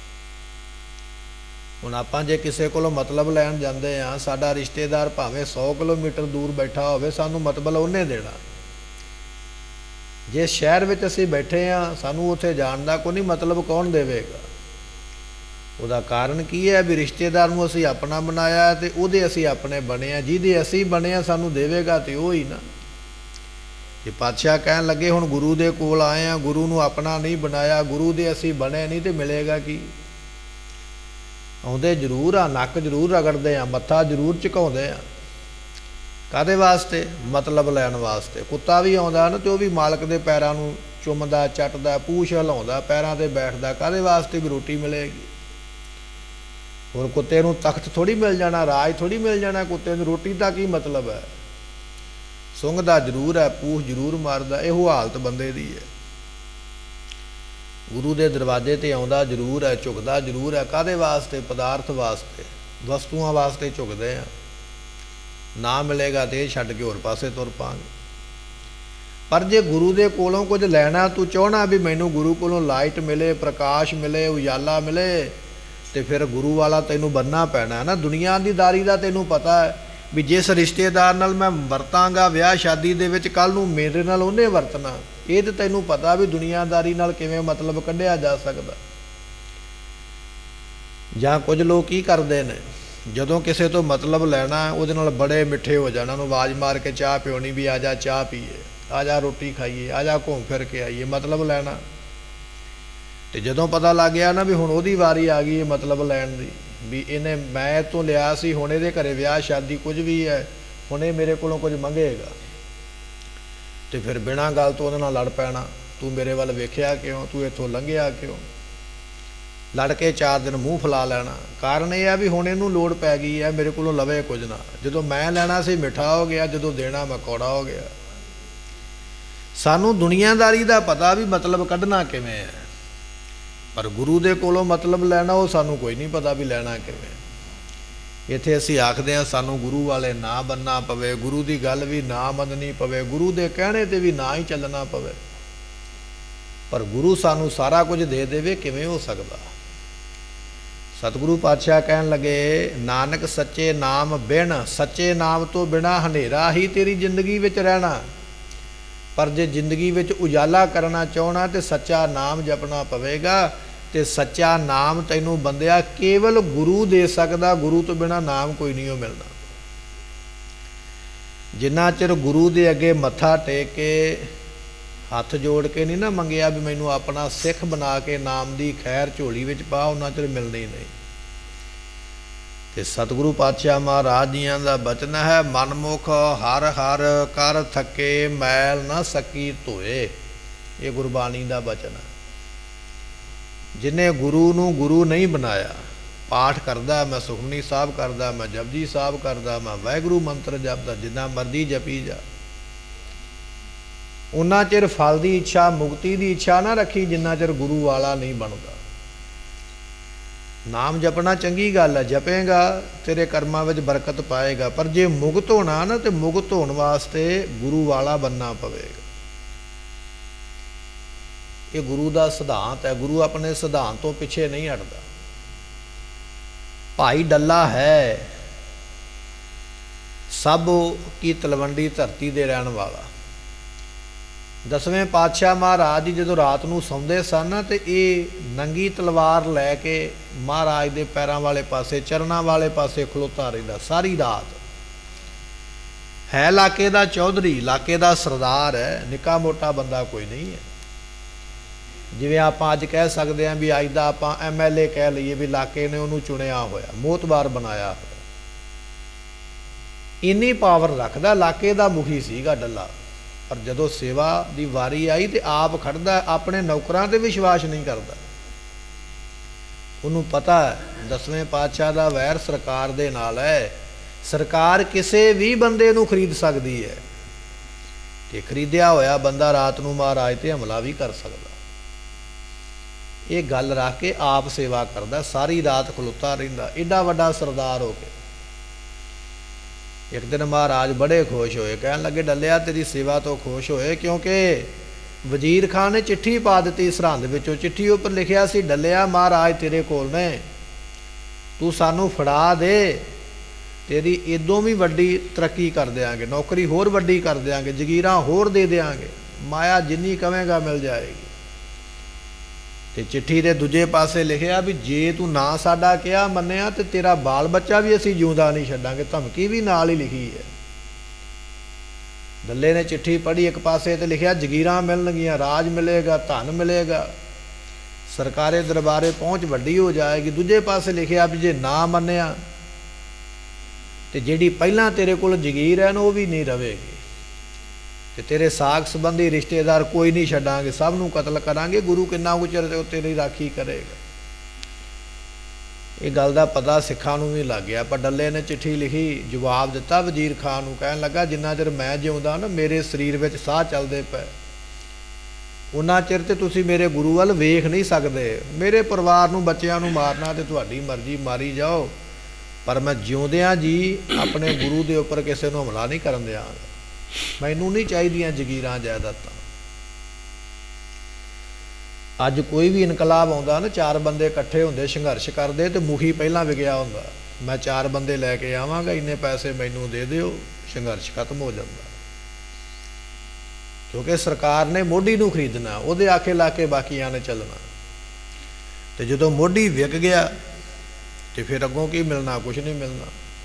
Speaker 1: ਹੁਣ ਆਪਾਂ ਜੇ ਕਿਸੇ ਕੋਲੋਂ ਮਤਲਬ ਲੈਣ ਜਾਂਦੇ ਹਾਂ, ਸਾਡਾ ਰਿਸ਼ਤੇਦਾਰ ਭਾਵੇਂ ਸੌ ਕਿਲੋਮੀਟਰ ਦੂਰ ਬੈਠਾ ਹੋਵੇ, ਸਾਨੂੰ ਮਤਲਬ ਉਹਨੇ ਦੇਣਾ। ਜੇ ਸ਼ਹਿਰ ਵਿੱਚ ਅਸੀਂ ਬੈਠੇ ਹਾਂ, ਸਾਨੂੰ ਉੱਥੇ ਜਾਣ ਦਾ ਕੋਈ ਨਹੀਂ, ਮਤਲਬ ਕੌਣ ਦੇਵੇਗਾ? ਉਹਦਾ ਕਾਰਨ ਕੀ ਹੈ? ਵੀ ਰਿਸ਼ਤੇਦਾਰ ਨੂੰ ਅਸੀਂ ਆਪਣਾ ਬਣਾਇਆ ਤੇ ਉਹਦੇ ਅਸੀਂ ਆਪਣੇ ਬਣੇ ਆ। ਜਿਹਦੇ ਅਸੀਂ ਬਣੇ ਆ ਸਾਨੂੰ ਦੇਵੇਗਾ ਤੇ ਉਹ ਹੀ ਨਾ। ਜੇ ਪਾਤਸ਼ਾਹ ਕਹਿਣ ਲੱਗੇ ਹੁਣ ਗੁਰੂ ਦੇ ਕੋਲ ਆਏ ਆ, ਗੁਰੂ ਨੂੰ ਆਪਣਾ ਨਹੀਂ ਬਣਾਇਆ, ਗੁਰੂ ਦੇ ਅਸੀਂ ਬਣੇ ਨਹੀਂ, ਤੇ ਮਿਲੇਗਾ ਕੀ? ਆਉਂਦੇ ਜ਼ਰੂਰ ਆ, ਨੱਕ ਜ਼ਰੂਰ ਰਗੜਦੇ ਆ, ਮੱਥਾ ਜ਼ਰੂਰ ਝੁਕਾਉਂਦੇ ਆ। ਕਾਹਦੇ ਵਾਸਤੇ? ਮਤਲਬ ਲੈਣ ਵਾਸਤੇ। ਕੁੱਤਾ ਵੀ ਆਉਂਦਾ ਨਾ ਤੇ ਉਹ ਵੀ ਮਾਲਕ ਦੇ ਪੈਰਾਂ ਨੂੰ ਚੁੰਮਦਾ, ਚੱਟਦਾ, ਪੂਛ ਹਿਲਾਉਂਦਾ, ਪੈਰਾਂ 'ਤੇ ਬੈਠਦਾ। ਕਾਹਦੇ ਵਾਸਤੇ? ਵੀ ਰੋਟੀ ਮਿਲੇਗੀ। ਹੋਰ ਕੁੱਤੇ ਨੂੰ ਤਖਤ ਥੋੜ੍ਹੀ ਮਿਲ ਜਾਣਾ, ਰਾਜ ਥੋੜ੍ਹੀ ਮਿਲ ਜਾਣਾ ਕੁੱਤੇ ਨੂੰ। ਰੋਟੀ ਦਾ ਕੀ ਮਤਲਬ ਹੈ? ਸੁੰਘਦਾ ਜ਼ਰੂਰ ਹੈ, ਪੂਛ ਜ਼ਰੂਰ ਮਾਰਦਾ। ਇਹੋ ਹਾਲਤ ਬੰਦੇ ਦੀ ਹੈ। ਗੁਰੂ ਦੇ ਦਰਵਾਜ਼ੇ 'ਤੇ ਆਉਂਦਾ ਜ਼ਰੂਰ ਹੈ, ਝੁਕਦਾ ਜ਼ਰੂਰ ਹੈ। ਕਾਹਦੇ ਵਾਸਤੇ? ਪਦਾਰਥ ਵਾਸਤੇ, ਵਸਤੂਆਂ ਵਾਸਤੇ ਝੁਕਦੇ ਆ। ਨਾ ਮਿਲੇਗਾ ਤੇ ਛੱਡ ਕੇ ਹੋਰ ਪਾਸੇ ਤੁਰ ਪਾਂਗੇ। ਪਰ ਜੇ ਗੁਰੂ ਦੇ ਕੋਲੋਂ ਕੁਝ ਲੈਣਾ, ਤੂੰ ਚਾਹਣਾ ਵੀ ਮੈਨੂੰ ਗੁਰੂ ਕੋਲੋਂ ਲਾਈਟ ਮਿਲੇ, ਪ੍ਰਕਾਸ਼ ਮਿਲੇ, ਉਜਾਲਾ ਮਿਲੇ, ਤੇ ਫਿਰ ਗੁਰੂ ਵਾਲਾ ਤੈਨੂੰ ਬਣਨਾ ਪੈਣਾ ਨਾ। ਦੁਨੀਆਦਾਰੀ ਦਾ ਤੈਨੂੰ ਪਤਾ ਹੈ ਵੀ ਜਿਸ ਰਿਸ਼ਤੇਦਾਰ ਨਾਲ ਮੈਂ ਵਰਤਾਂਗਾ ਵਿਆਹ ਸ਼ਾਦੀ ਦੇ ਵਿੱਚ, ਕੱਲ੍ਹ ਨੂੰ ਮੇਰੇ ਨਾਲ ਉਹਨੇ ਵਰਤਣਾ। ਇਹ ਤਾਂ ਤੈਨੂੰ ਪਤਾ ਵੀ ਦੁਨੀਆਦਾਰੀ ਨਾਲ ਕਿਵੇਂ ਮਤਲਬ ਕੱਢਿਆ ਜਾ ਸਕਦਾ। ਜਾਂ ਕੁਝ ਲੋਕ ਕੀ ਕਰਦੇ ਨੇ, ਜਦੋਂ ਕਿਸੇ ਤੋਂ ਮਤਲਬ ਲੈਣਾ ਉਹਦੇ ਨਾਲ ਬੜੇ ਮਿੱਠੇ ਹੋ ਜਾਣਾ, ਉਹਨੂੰ ਆਵਾਜ਼ ਮਾਰ ਕੇ ਚਾਹ ਪਿਉਣੀ ਵੀ ਆ ਜਾ ਚਾਹ ਪੀਏ, ਆ ਜਾ ਰੋਟੀ ਖਾਈਏ, ਆ ਜਾ ਘੁੰਮ ਫਿਰ ਕੇ ਆਈਏ, ਮਤਲਬ ਲੈਣਾ। ਤੇ ਜਦੋਂ ਪਤਾ ਲੱਗ ਗਿਆ ਨਾ ਵੀ ਹੁਣ ਉਹਦੀ ਵਾਰੀ ਆ ਗਈ ਇਹ ਮਤਲਬ ਲੈਣ ਦੀ, ਵੀ ਇਹਨੇ ਮੈਂ ਤੋਂ ਲਿਆ ਸੀ, ਹੁਣ ਇਹਦੇ ਘਰੇ ਵਿਆਹ ਸ਼ਾਦੀ ਕੁਝ ਵੀ ਹੈ, ਹੁਣ ਇਹ ਮੇਰੇ ਕੋਲੋਂ ਕੁਝ ਮੰਗੇਗਾ, ਤੇ ਫਿਰ ਬਿਨਾਂ ਗੱਲ ਤੋਂ ਉਹਦੇ ਨਾਲ ਲੜ ਪੈਣਾ। ਤੂੰ ਮੇਰੇ ਵੱਲ ਵੇਖਿਆ ਕਿਉਂ, ਤੂੰ ਇੱਥੋਂ ਲੰਘਿਆ ਕਿਉਂ, ਲੜ ਕੇ ਚਾਰ ਦਿਨ ਮੂੰਹ ਫੁਲਾ ਲੈਣਾ। ਕਾਰਨ ਇਹ ਆ ਵੀ ਹੁਣ ਇਹਨੂੰ ਲੋੜ ਪੈ ਗਈ ਹੈ, ਮੇਰੇ ਕੋਲੋਂ ਲਵੇ ਕੁਝ ਨਾ। ਜਦੋਂ ਮੈਂ ਲੈਣਾ ਸੀ ਮਿੱਠਾ ਹੋ ਗਿਆ, ਜਦੋਂ ਦੇਣਾ ਮੈਂ ਕੌੜਾ ਹੋ ਗਿਆ। ਸਾਨੂੰ ਦੁਨੀਆਦਾਰੀ ਦਾ ਪਤਾ ਵੀ ਮਤਲਬ ਕੱਢਣਾ ਕਿਵੇਂ ਹੈ, ਪਰ ਗੁਰੂ ਦੇ ਕੋਲੋਂ ਮਤਲਬ ਲੈਣਾ ਉਹ ਸਾਨੂੰ ਕੋਈ ਨਹੀਂ ਪਤਾ ਵੀ ਲੈਣਾ ਕਿਵੇਂ। ਇੱਥੇ ਅਸੀਂ ਆਖਦੇ ਹਾਂ ਸਾਨੂੰ ਗੁਰੂ ਵਾਲੇ ਨਾ ਬੰਨਣਾ ਪਵੇ, ਗੁਰੂ ਦੀ ਗੱਲ ਵੀ ਨਾ ਮੰਨਣੀ ਪਵੇ, ਗੁਰੂ ਦੇ ਕਹਿਣੇ 'ਤੇ ਵੀ ਨਾ ਹੀ ਚੱਲਣਾ ਪਵੇ, ਪਰ ਗੁਰੂ ਸਾਨੂੰ ਸਾਰਾ ਕੁਝ ਦੇ ਦੇਵੇ, ਕਿਵੇਂ ਹੋ ਸਕਦਾ। ਸਤਿਗੁਰੂ ਪਾਤਸ਼ਾਹ ਕਹਿਣ ਲੱਗੇ, ਨਾਨਕ ਸੱਚੇ ਨਾਮ ਬਿਨ, ਸੱਚੇ ਨਾਮ ਤੋਂ ਬਿਨਾਂ ਹਨੇਰਾ ਹੀ ਤੇਰੀ ਜ਼ਿੰਦਗੀ ਵਿੱਚ ਰਹਿਣਾ, ਪਰ ਜੇ ਜ਼ਿੰਦਗੀ ਵਿੱਚ ਉਜਾਲਾ ਕਰਨਾ ਚਾਹਣਾ ਤੇ ਸੱਚਾ ਨਾਮ ਜਪਣਾ ਪਵੇਗਾ। ਤੇ ਸੱਚਾ ਨਾਮ ਤੈਨੂੰ ਬੰਦਿਆ ਕੇਵਲ ਗੁਰੂ ਦੇ ਸਕਦਾ, ਗੁਰੂ ਤੋਂ ਬਿਨਾਂ ਨਾਮ ਕੋਈ ਨਹੀਂ ਮਿਲਦਾ। ਜਿੰਨਾ ਚਿਰ ਗੁਰੂ ਦੇ ਅੱਗੇ ਮੱਥਾ ਟੇਕ ਕੇ ਹੱਥ ਜੋੜ ਕੇ ਨਹੀਂ ਨਾ ਮੰਗਿਆ ਵੀ ਮੈਨੂੰ ਆਪਣਾ ਸਿੱਖ ਬਣਾ ਕੇ ਨਾਮ ਦੀ ਖੈਰ ਝੋਲੀ ਵਿੱਚ ਪਾ, ਉਹਨਾਂ ਚਿਰ ਮਿਲਣੀ ਨਹੀਂ। ਤੇ ਸਤਿਗੁਰੂ ਪਾਤਸ਼ਾਹ ਮਹਾਰਾਜ ਜੀਆਂ ਦਾ ਬਚਨ ਹੈ, ਮਨਮੁਖ ਹਰ ਹਰ ਕਰ ਥੱਕੇ, ਮੈਲ ਨਾ ਸਕੀ ਧੋਏ। ਇਹ ਗੁਰਬਾਣੀ ਦਾ ਬਚਨ ਹੈ। ਜਿਹਨੇ ਗੁਰੂ ਨੂੰ ਗੁਰੂ ਨਹੀਂ ਬਣਾਇਆ, ਪਾਠ ਕਰਦਾ, ਮੈਂ ਸੁਖਮਨੀ ਸਾਹਿਬ ਕਰਦਾ, ਮੈਂ ਜਪਜੀ ਸਾਹਿਬ ਕਰਦਾ, ਮੈਂ ਵਾਹਿਗੁਰੂ ਮੰਤਰ ਜਪਦਾ, ਜਿੰਨਾ ਮਰਜ਼ੀ ਜਪੀ ਜਾ, ਉਹਨਾਂ ਚਿਰ ਫਲ ਦੀ ਇੱਛਾ, ਮੁਕਤੀ ਦੀ ਇੱਛਾ ਨਾ ਰੱਖੀ ਜਿੰਨਾ ਚਿਰ ਗੁਰੂ ਵਾਲਾ ਨਹੀਂ ਬਣਦਾ। ਨਾਮ ਜਪਣਾ ਚੰਗੀ ਗੱਲ ਹੈ, ਜਪੇਗਾ ਤੇਰੇ ਕਰਮਾਂ ਵਿੱਚ ਬਰਕਤ ਪਾਏਗਾ, ਪਰ ਜੇ ਮੁਕਤ ਹੋਣਾ ਨਾ ਤੇ ਮੁਕਤ ਹੋਣ ਵਾਸਤੇ ਗੁਰੂ ਵਾਲਾ ਬਣਨਾ ਪਵੇਗਾ। ਇਹ ਗੁਰੂ ਦਾ ਸਿਧਾਂਤ ਹੈ, ਗੁਰੂ ਆਪਣੇ ਸਿਧਾਂਤ ਤੋਂ ਪਿੱਛੇ ਨਹੀਂ ਹਟਦਾ। ਭਾਈ ਡੱਲਾ ਹੈ ਸਭ ਕੀ ਤਲਵੰਡੀ ਧਰਤੀ ਦੇ ਰਹਿਣ ਵਾਲਾ। ਦਸਵੇਂ ਪਾਤਸ਼ਾਹ ਮਹਾਰਾਜ ਜੀ ਜਦੋਂ ਰਾਤ ਨੂੰ ਸੌਂਦੇ ਸਨ ਤੇ ਇਹ ਨੰਗੀ ਤਲਵਾਰ ਲੈ ਕੇ ਮਹਾਰਾਜ ਦੇ ਪੈਰਾਂ ਵਾਲੇ ਪਾਸੇ, ਚਰਨਾਂ ਵਾਲੇ ਪਾਸੇ ਖਲੋਤਾ ਰਹਿੰਦਾ ਸਾਰੀ ਰਾਤ। ਹੈ ਇਲਾਕੇ ਦਾ ਚੌਧਰੀ, ਇਲਾਕੇ ਦਾ ਸਰਦਾਰ ਹੈ, ਨਿੱਕਾ ਮੋਟਾ ਬੰਦਾ ਕੋਈ ਨਹੀਂ ਹੈ। ਜਿਵੇਂ ਆਪਾਂ ਅੱਜ ਕਹਿ ਸਕਦੇ ਹਾਂ ਵੀ ਅੱਜ ਦਾ ਆਪਾਂ ਐਮ ਐਲ ਏ ਕਹਿ ਲਈਏ ਵੀ ਇਲਾਕੇ ਨੇ ਉਹਨੂੰ ਚੁਣਿਆ ਹੋਇਆ, ਮੋਹਤਬਾਰ ਬਣਾਇਆ ਹੋਇਆ, ਇੰਨੀ ਪਾਵਰ ਰੱਖਦਾ। ਇਲਾਕੇ ਦਾ ਮੁਖੀ ਸੀਗਾ ਡੱਲਾ, ਪਰ ਜਦੋਂ ਸੇਵਾ ਦੀ ਵਾਰੀ ਆਈ ਤੇ ਆਪ ਖੜਦਾ, ਆਪਣੇ ਨੌਕਰਾਂ ਤੇ ਵਿਸ਼ਵਾਸ ਨਹੀਂ ਕਰਦਾ। ਉਹਨੂੰ ਪਤਾ ਦਸਵੇਂ ਪਾਤਸ਼ਾਹ ਦਾ ਵੈਰ ਸਰਕਾਰ ਦੇ ਨਾਲ ਹੈ, ਸਰਕਾਰ ਕਿਸੇ ਵੀ ਬੰਦੇ ਨੂੰ ਖਰੀਦ ਸਕਦੀ ਹੈ, ਤੇ ਖਰੀਦਿਆ ਹੋਇਆ ਬੰਦਾ ਰਾਤ ਨੂੰ ਮਹਾਰਾਜ ਤੇ ਹਮਲਾ ਵੀ ਕਰ ਸਕਦਾ। ਇਹ ਗੱਲ ਰੱਖ ਕੇ ਆਪ ਸੇਵਾ ਕਰਦਾ, ਸਾਰੀ ਰਾਤ ਖਲੋਤਾ ਰਹਿੰਦਾ, ਏਡਾ ਵੱਡਾ ਸਰਦਾਰ ਹੋ ਕੇ। ਇੱਕ ਦਿਨ ਮਹਾਰਾਜ ਬੜੇ ਖੁਸ਼ ਹੋਏ, ਕਹਿਣ ਲੱਗੇ ਡੱਲਿਆ ਤੇਰੀ ਸੇਵਾ ਤੋਂ ਖੁਸ਼ ਹੋਏ ਕਿਉਂਕਿ ਵਜ਼ੀਰ ਖਾਨ ਨੇ ਚਿੱਠੀ ਪਾ ਦਿੱਤੀ ਸਰਹੰਦ ਵਿੱਚੋਂ। ਚਿੱਠੀ ਉੱਪਰ ਲਿਖਿਆ ਸੀ, ਡੱਲਿਆ ਮਹਾਰਾਜ ਤੇਰੇ ਕੋਲ ਨੇ, ਤੂੰ ਸਾਨੂੰ ਫੜਾ ਦੇ, ਤੇਰੀ ਇਦੋਂ ਵੀ ਵੱਡੀ ਤਰੱਕੀ ਕਰ ਦਿਆਂਗੇ, ਨੌਕਰੀ ਹੋਰ ਵੱਡੀ ਕਰ ਦਿਆਂਗੇ, ਜਗੀਰਾਂ ਹੋਰ ਦੇ ਦਿਆਂਗੇ, ਮਾਇਆ ਜਿੰਨੀ ਕਵੇਂਗਾ ਮਿਲ ਜਾਏਗੀ। ਤੇ ਚਿੱਠੀ ਦੇ ਦੂਜੇ ਪਾਸੇ ਲਿਖਿਆ ਵੀ ਜੇ ਤੂੰ ਨਾ ਸਾਡਾ ਕਿਹਾ ਮੰਨਿਆ ਤੇ ਤੇਰਾ ਬਾਲ ਬੱਚਾ ਵੀ ਅਸੀਂ ਜਿਉਂਦਾ ਨਹੀਂ ਛੱਡਾਂਗੇ। ਧਮਕੀ ਵੀ ਨਾਲ ਹੀ ਲਿਖੀ ਹੈ। ਡੱਲੇ ਨੇ ਚਿੱਠੀ ਪੜ੍ਹੀ, ਇੱਕ ਪਾਸੇ ਤੇ ਲਿਖਿਆ ਜਗੀਰਾਂ ਮਿਲਣਗੀਆਂ, ਰਾਜ ਮਿਲੇਗਾ, ਧਨ ਮਿਲੇਗਾ, ਸਰਕਾਰੇ ਦਰਬਾਰੇ ਪਹੁੰਚ ਵੱਡੀ ਹੋ ਜਾਏਗੀ। ਦੂਜੇ ਪਾਸੇ ਲਿਖਿਆ ਵੀ ਜੇ ਨਾ ਮੰਨਿਆ ਤੇ ਜਿਹੜੀ ਪਹਿਲਾਂ ਤੇਰੇ ਕੋਲ ਜਗੀਰ ਹੈ ਨਾ ਉਹ ਵੀ ਨਹੀਂ ਰਵੇਗੀ, ਤੇ ਤੇਰੇ ਸਾਕ ਸੰਬੰਧੀ ਰਿਸ਼ਤੇਦਾਰ ਕੋਈ ਨਹੀਂ ਛੱਡਾਂਗੇ, ਸਭ ਨੂੰ ਕਤਲ ਕਰਾਂਗੇ। ਗੁਰੂ ਕਿੰਨਾ ਕੁ ਚਿਰ ਤੇਰੀ ਰਾਖੀ ਕਰੇਗਾ। ਇਹ ਗੱਲ ਦਾ ਪਤਾ ਸਿੱਖਾਂ ਨੂੰ ਵੀ ਲੱਗ ਗਿਆ, ਪਰ ਡੱਲੇ ਨੇ ਚਿੱਠੀ ਲਿਖੀ, ਜਵਾਬ ਦਿੱਤਾ ਵਜ਼ੀਰ ਖਾਨ ਨੂੰ, ਕਹਿਣ ਲੱਗਾ ਜਿੰਨਾ ਚਿਰ ਮੈਂ ਜਿਉਂਦਾ ਨਾ ਮੇਰੇ ਸਰੀਰ ਵਿੱਚ ਸਾਹ ਚੱਲਦੇ ਪਏ, ਉਹਨਾਂ ਚਿਰ ਤੇ ਤੁਸੀਂ ਮੇਰੇ ਗੁਰੂ ਵੱਲ ਵੇਖ ਨਹੀਂ ਸਕਦੇ। ਮੇਰੇ ਪਰਿਵਾਰ ਨੂੰ, ਬੱਚਿਆਂ ਨੂੰ ਮਾਰਨਾ ਤੇ ਤੁਹਾਡੀ ਮਰਜ਼ੀ, ਮਾਰੀ ਜਾਓ, ਪਰ ਮੈਂ ਜਿਉਂਦਿਆਂ ਜੀ ਆਪਣੇ ਗੁਰੂ ਦੇ ਉੱਪਰ ਕਿਸੇ ਨੂੰ ਹਮਲਾ ਨਹੀਂ ਕਰਨ ਦਿਆਂਗਾ। ਮੈਨੂੰ ਨਹੀਂ ਚਾਹੀਦੀਆਂ ਜਗੀਰਾਂ ਜਾਇਦਾਦਾਂ। ਅੱਜ ਕੋਈ ਵੀ ਇਨਕਲਾਬ ਆਉਂਦਾ ਨਾ, ਚਾਰ ਬੰਦੇ ਇਕੱਠੇ ਹੁੰਦੇ, ਸੰਘਰਸ਼ ਕਰਦੇ, ਤੇ ਮੁਖੀ ਪਹਿਲਾਂ ਵਿਗਿਆ ਹੁੰਦਾ, ਮੈਂ ਚਾਰ ਬੰਦੇ ਲੈ ਕੇ ਆਵਾਂਗਾ, ਇੰਨੇ ਪੈਸੇ ਮੈਨੂੰ ਦੇ ਦਿਓ, ਸੰਘਰਸ਼ ਖਤਮ ਹੋ ਜਾਂਦਾ। ਕਿਉਂਕਿ ਸਰਕਾਰ ਨੇ ਮੋਢੀ ਨੂੰ ਖਰੀਦਣਾ, ਉਹਦੇ ਆਖੇ ਲਾ ਕੇ ਬਾਕੀਆਂ ਨੇ ਚੱਲਣਾ। ਤੇ ਜਦੋਂ ਮੋਢੀ ਵਿਕ ਗਿਆ तो फिर अगों की मिलना, कुछ नहीं मिलना।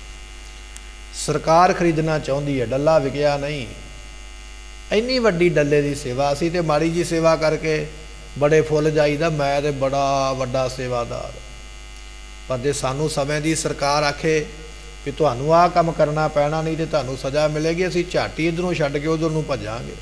Speaker 1: सरकार खरीदना चाहती है, डल्ला विकिया नहीं। इन्नी वड्डी डल्ले की सेवा, असी तो माड़ी जी सेवा करके बड़े फुल जाईदा, मैं तो बड़ा वड्डा सेवादार। पर जे सानू समय की सरकार आखे कि तुहानू आ काम करना पैना, नहीं तो तुहानू सज़ा मिलेगी, असी झट ही इधरों छड्ड के उधर नूं भजांगे।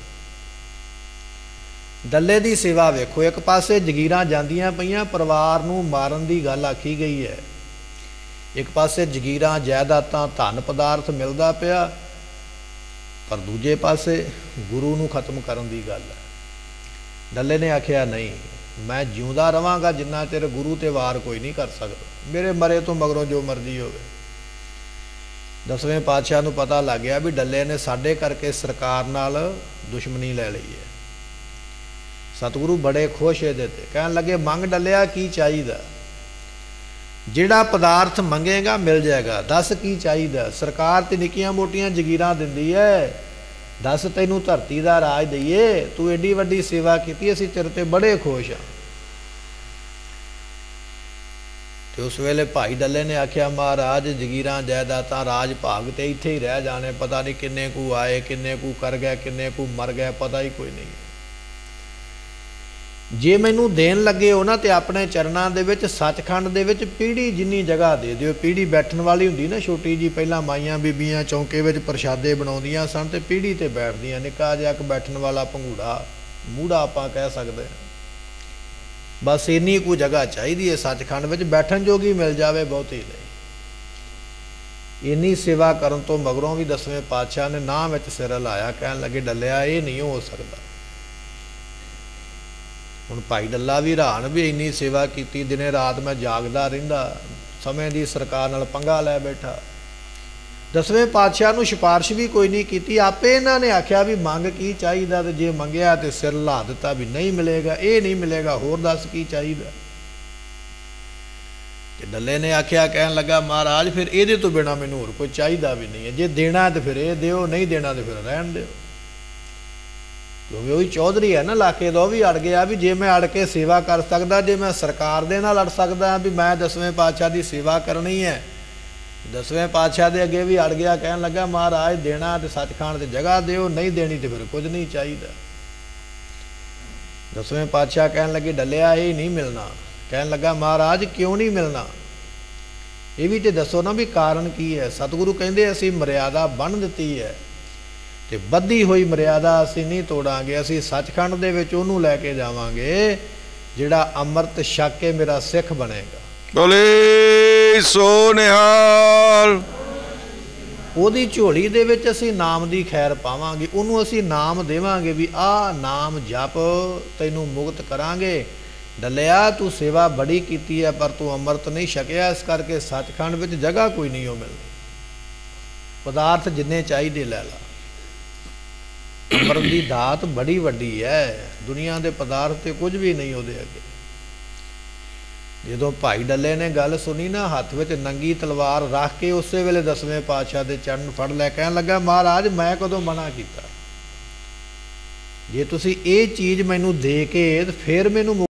Speaker 1: डल्ले की सेवा वेखो, एक पासे जगीरां जांदियां पईयां, परिवार नूं मारन की गल आखी गई है। एक पासे जगीरां जायदादां धन पदार्थ मिलदा पिया, पर दूजे पासे गुरु नूं खत्म करन दी गल है। डल्ले ने आखिया नहीं, मैं जिउंदा रवांगा जिन्ना चिर गुरु ते वार कोई नहीं कर सकता, मेरे मरे तो मगरों जो मर्जी होवे। दसवें पातशाह नूं पता लग गया भी डल्ले ने साडे करके सरकार नाल दुश्मनी ले लई है। सतगुरु बड़े खुश इहदे ते, कहन लगे मंग डल्लिया की चाहिदा, जिहड़ा पदार्थ मंगेगा मिल जाएगा, दस की चाहिदा। सरकार ते निक्कियां मोटियां जगीरां दिंदी है, दस तैनूं धरती दा राज दईए, तू एडी वड्डी सेवा कीती, असीं तेरे ते बड़े खुश हाँ। तो उस वेले भाई डल्ले ने आख्या महाराज जगीरां जायदादां राज भाग ते इत्थे ही रह जाने, पता नहीं किन्ने कू आए, किन्ने कू कर गए, किन्ने कू मर गए, पता ही कोई नहीं। जे मैनू देन लगे हो ना, तो अपने चरणों दे विच सचखंड दे विच पीढ़ी जिन्नी जगह दे दिओ। पीढ़ी बैठण वाली हुंदी ना छोटी जी, पहलां माइयां बीबियां चौंके विच प्रशादे बनाउंदियां सन ते पीढ़ी ते बैठदियां, निक्का जिहा इक बैठण वाला भंगूड़ा मूड़ा आपां कह सकदे हां। बस इन्नी कु जगह चाहिदी है सचखंड विच, बैठण जोगी मिल जावे, बहुती नहीं। इन्नी सेवा करन तो मगरों भी दसवें पातशाह ने नाम विच सिर हिलाया, कहण लगे डल्लिया ये नहीं हो सकदा। हुण भाई डल्ला भी हैरान भी इन्नी सेवा की, दिने रात मैं जागदा रहिंदा, समय की सरकार नाल पंगा लै बैठा। दसवें पातशाह नूं सिफारिश भी कोई नहीं की, आपे इन्हां ने आख्या भी मंग की चाहिदा, ते जे मंगिया तो सिर ला दिता भी नहीं मिलेगा, ये नहीं मिलेगा, होर दस की चाहिदा। ते डल्ले ने आख्या, कहन लगा महाराज फिर इहदे तो बिना मैनूं होर कोई चाहिदा भी नहीं है, जे देना तो फिर ये दिओ, नहीं देना तो फिर रहण दिओ। क्योंकि वही चौधरी है ना इलाके का, भी अड़ गया भी जे मैं अड़ के सेवा कर सकदा, जे मैं सरकार दे नाल अड़ सकदा भी मैं दसवें पातशाह की सेवा करनी है, दसवें पातशाह के अगे भी अड़ गया। कहन लगा महाराज देना तो सचखंड ते जगह दिओ, नहीं देनी तो फिर कुछ नहीं चाहिए। दसवें पातशाह कहन लगे डल्लिया ये नहीं मिलना। कहन लगा महाराज क्यों नहीं मिलना, ये भी तो दसो ना भी कारण की है। सतगुरु कहंदे असीं मर्यादा बन दिती है, ते बधी हुई मर्यादा असीं नहीं तोड़ांगे, असीं सचखंड दे विच उहनूं लैके जावांगे जिहड़ा अमृत छक के मेरा सिख बनेगा।
Speaker 2: बोले सो निहाल।
Speaker 1: ओदी झोली दे विच असीं नाम दी खैर पावांगे, उहनूं असीं नाम देवांगे भी आ नाम जप तैनूं मुक्त करांगे। डल्लिया तू सेवा बड़ी कीती है पर तू अमृत नहीं छकिया, इस करके सचखंड विच जगह कोई नहीं हो मिलनी, पदार्थ जिन्ने चाहिए लै ला। अमृत की दात बड़ी वड्डी है, दुनिया के पदार्थ तो कुछ भी नहीं उहदे अगे। जदों भाई डल्ले ने गल सुनी ना, हत्थ विच नंगी तलवार रख के उस वेले दसवें पातशाह के चरण फड़ लै, कहन लगा महाराज मैं कदों मना किया, जे तुसीं ये चीज़ मैनूं दे के फिर मैनूं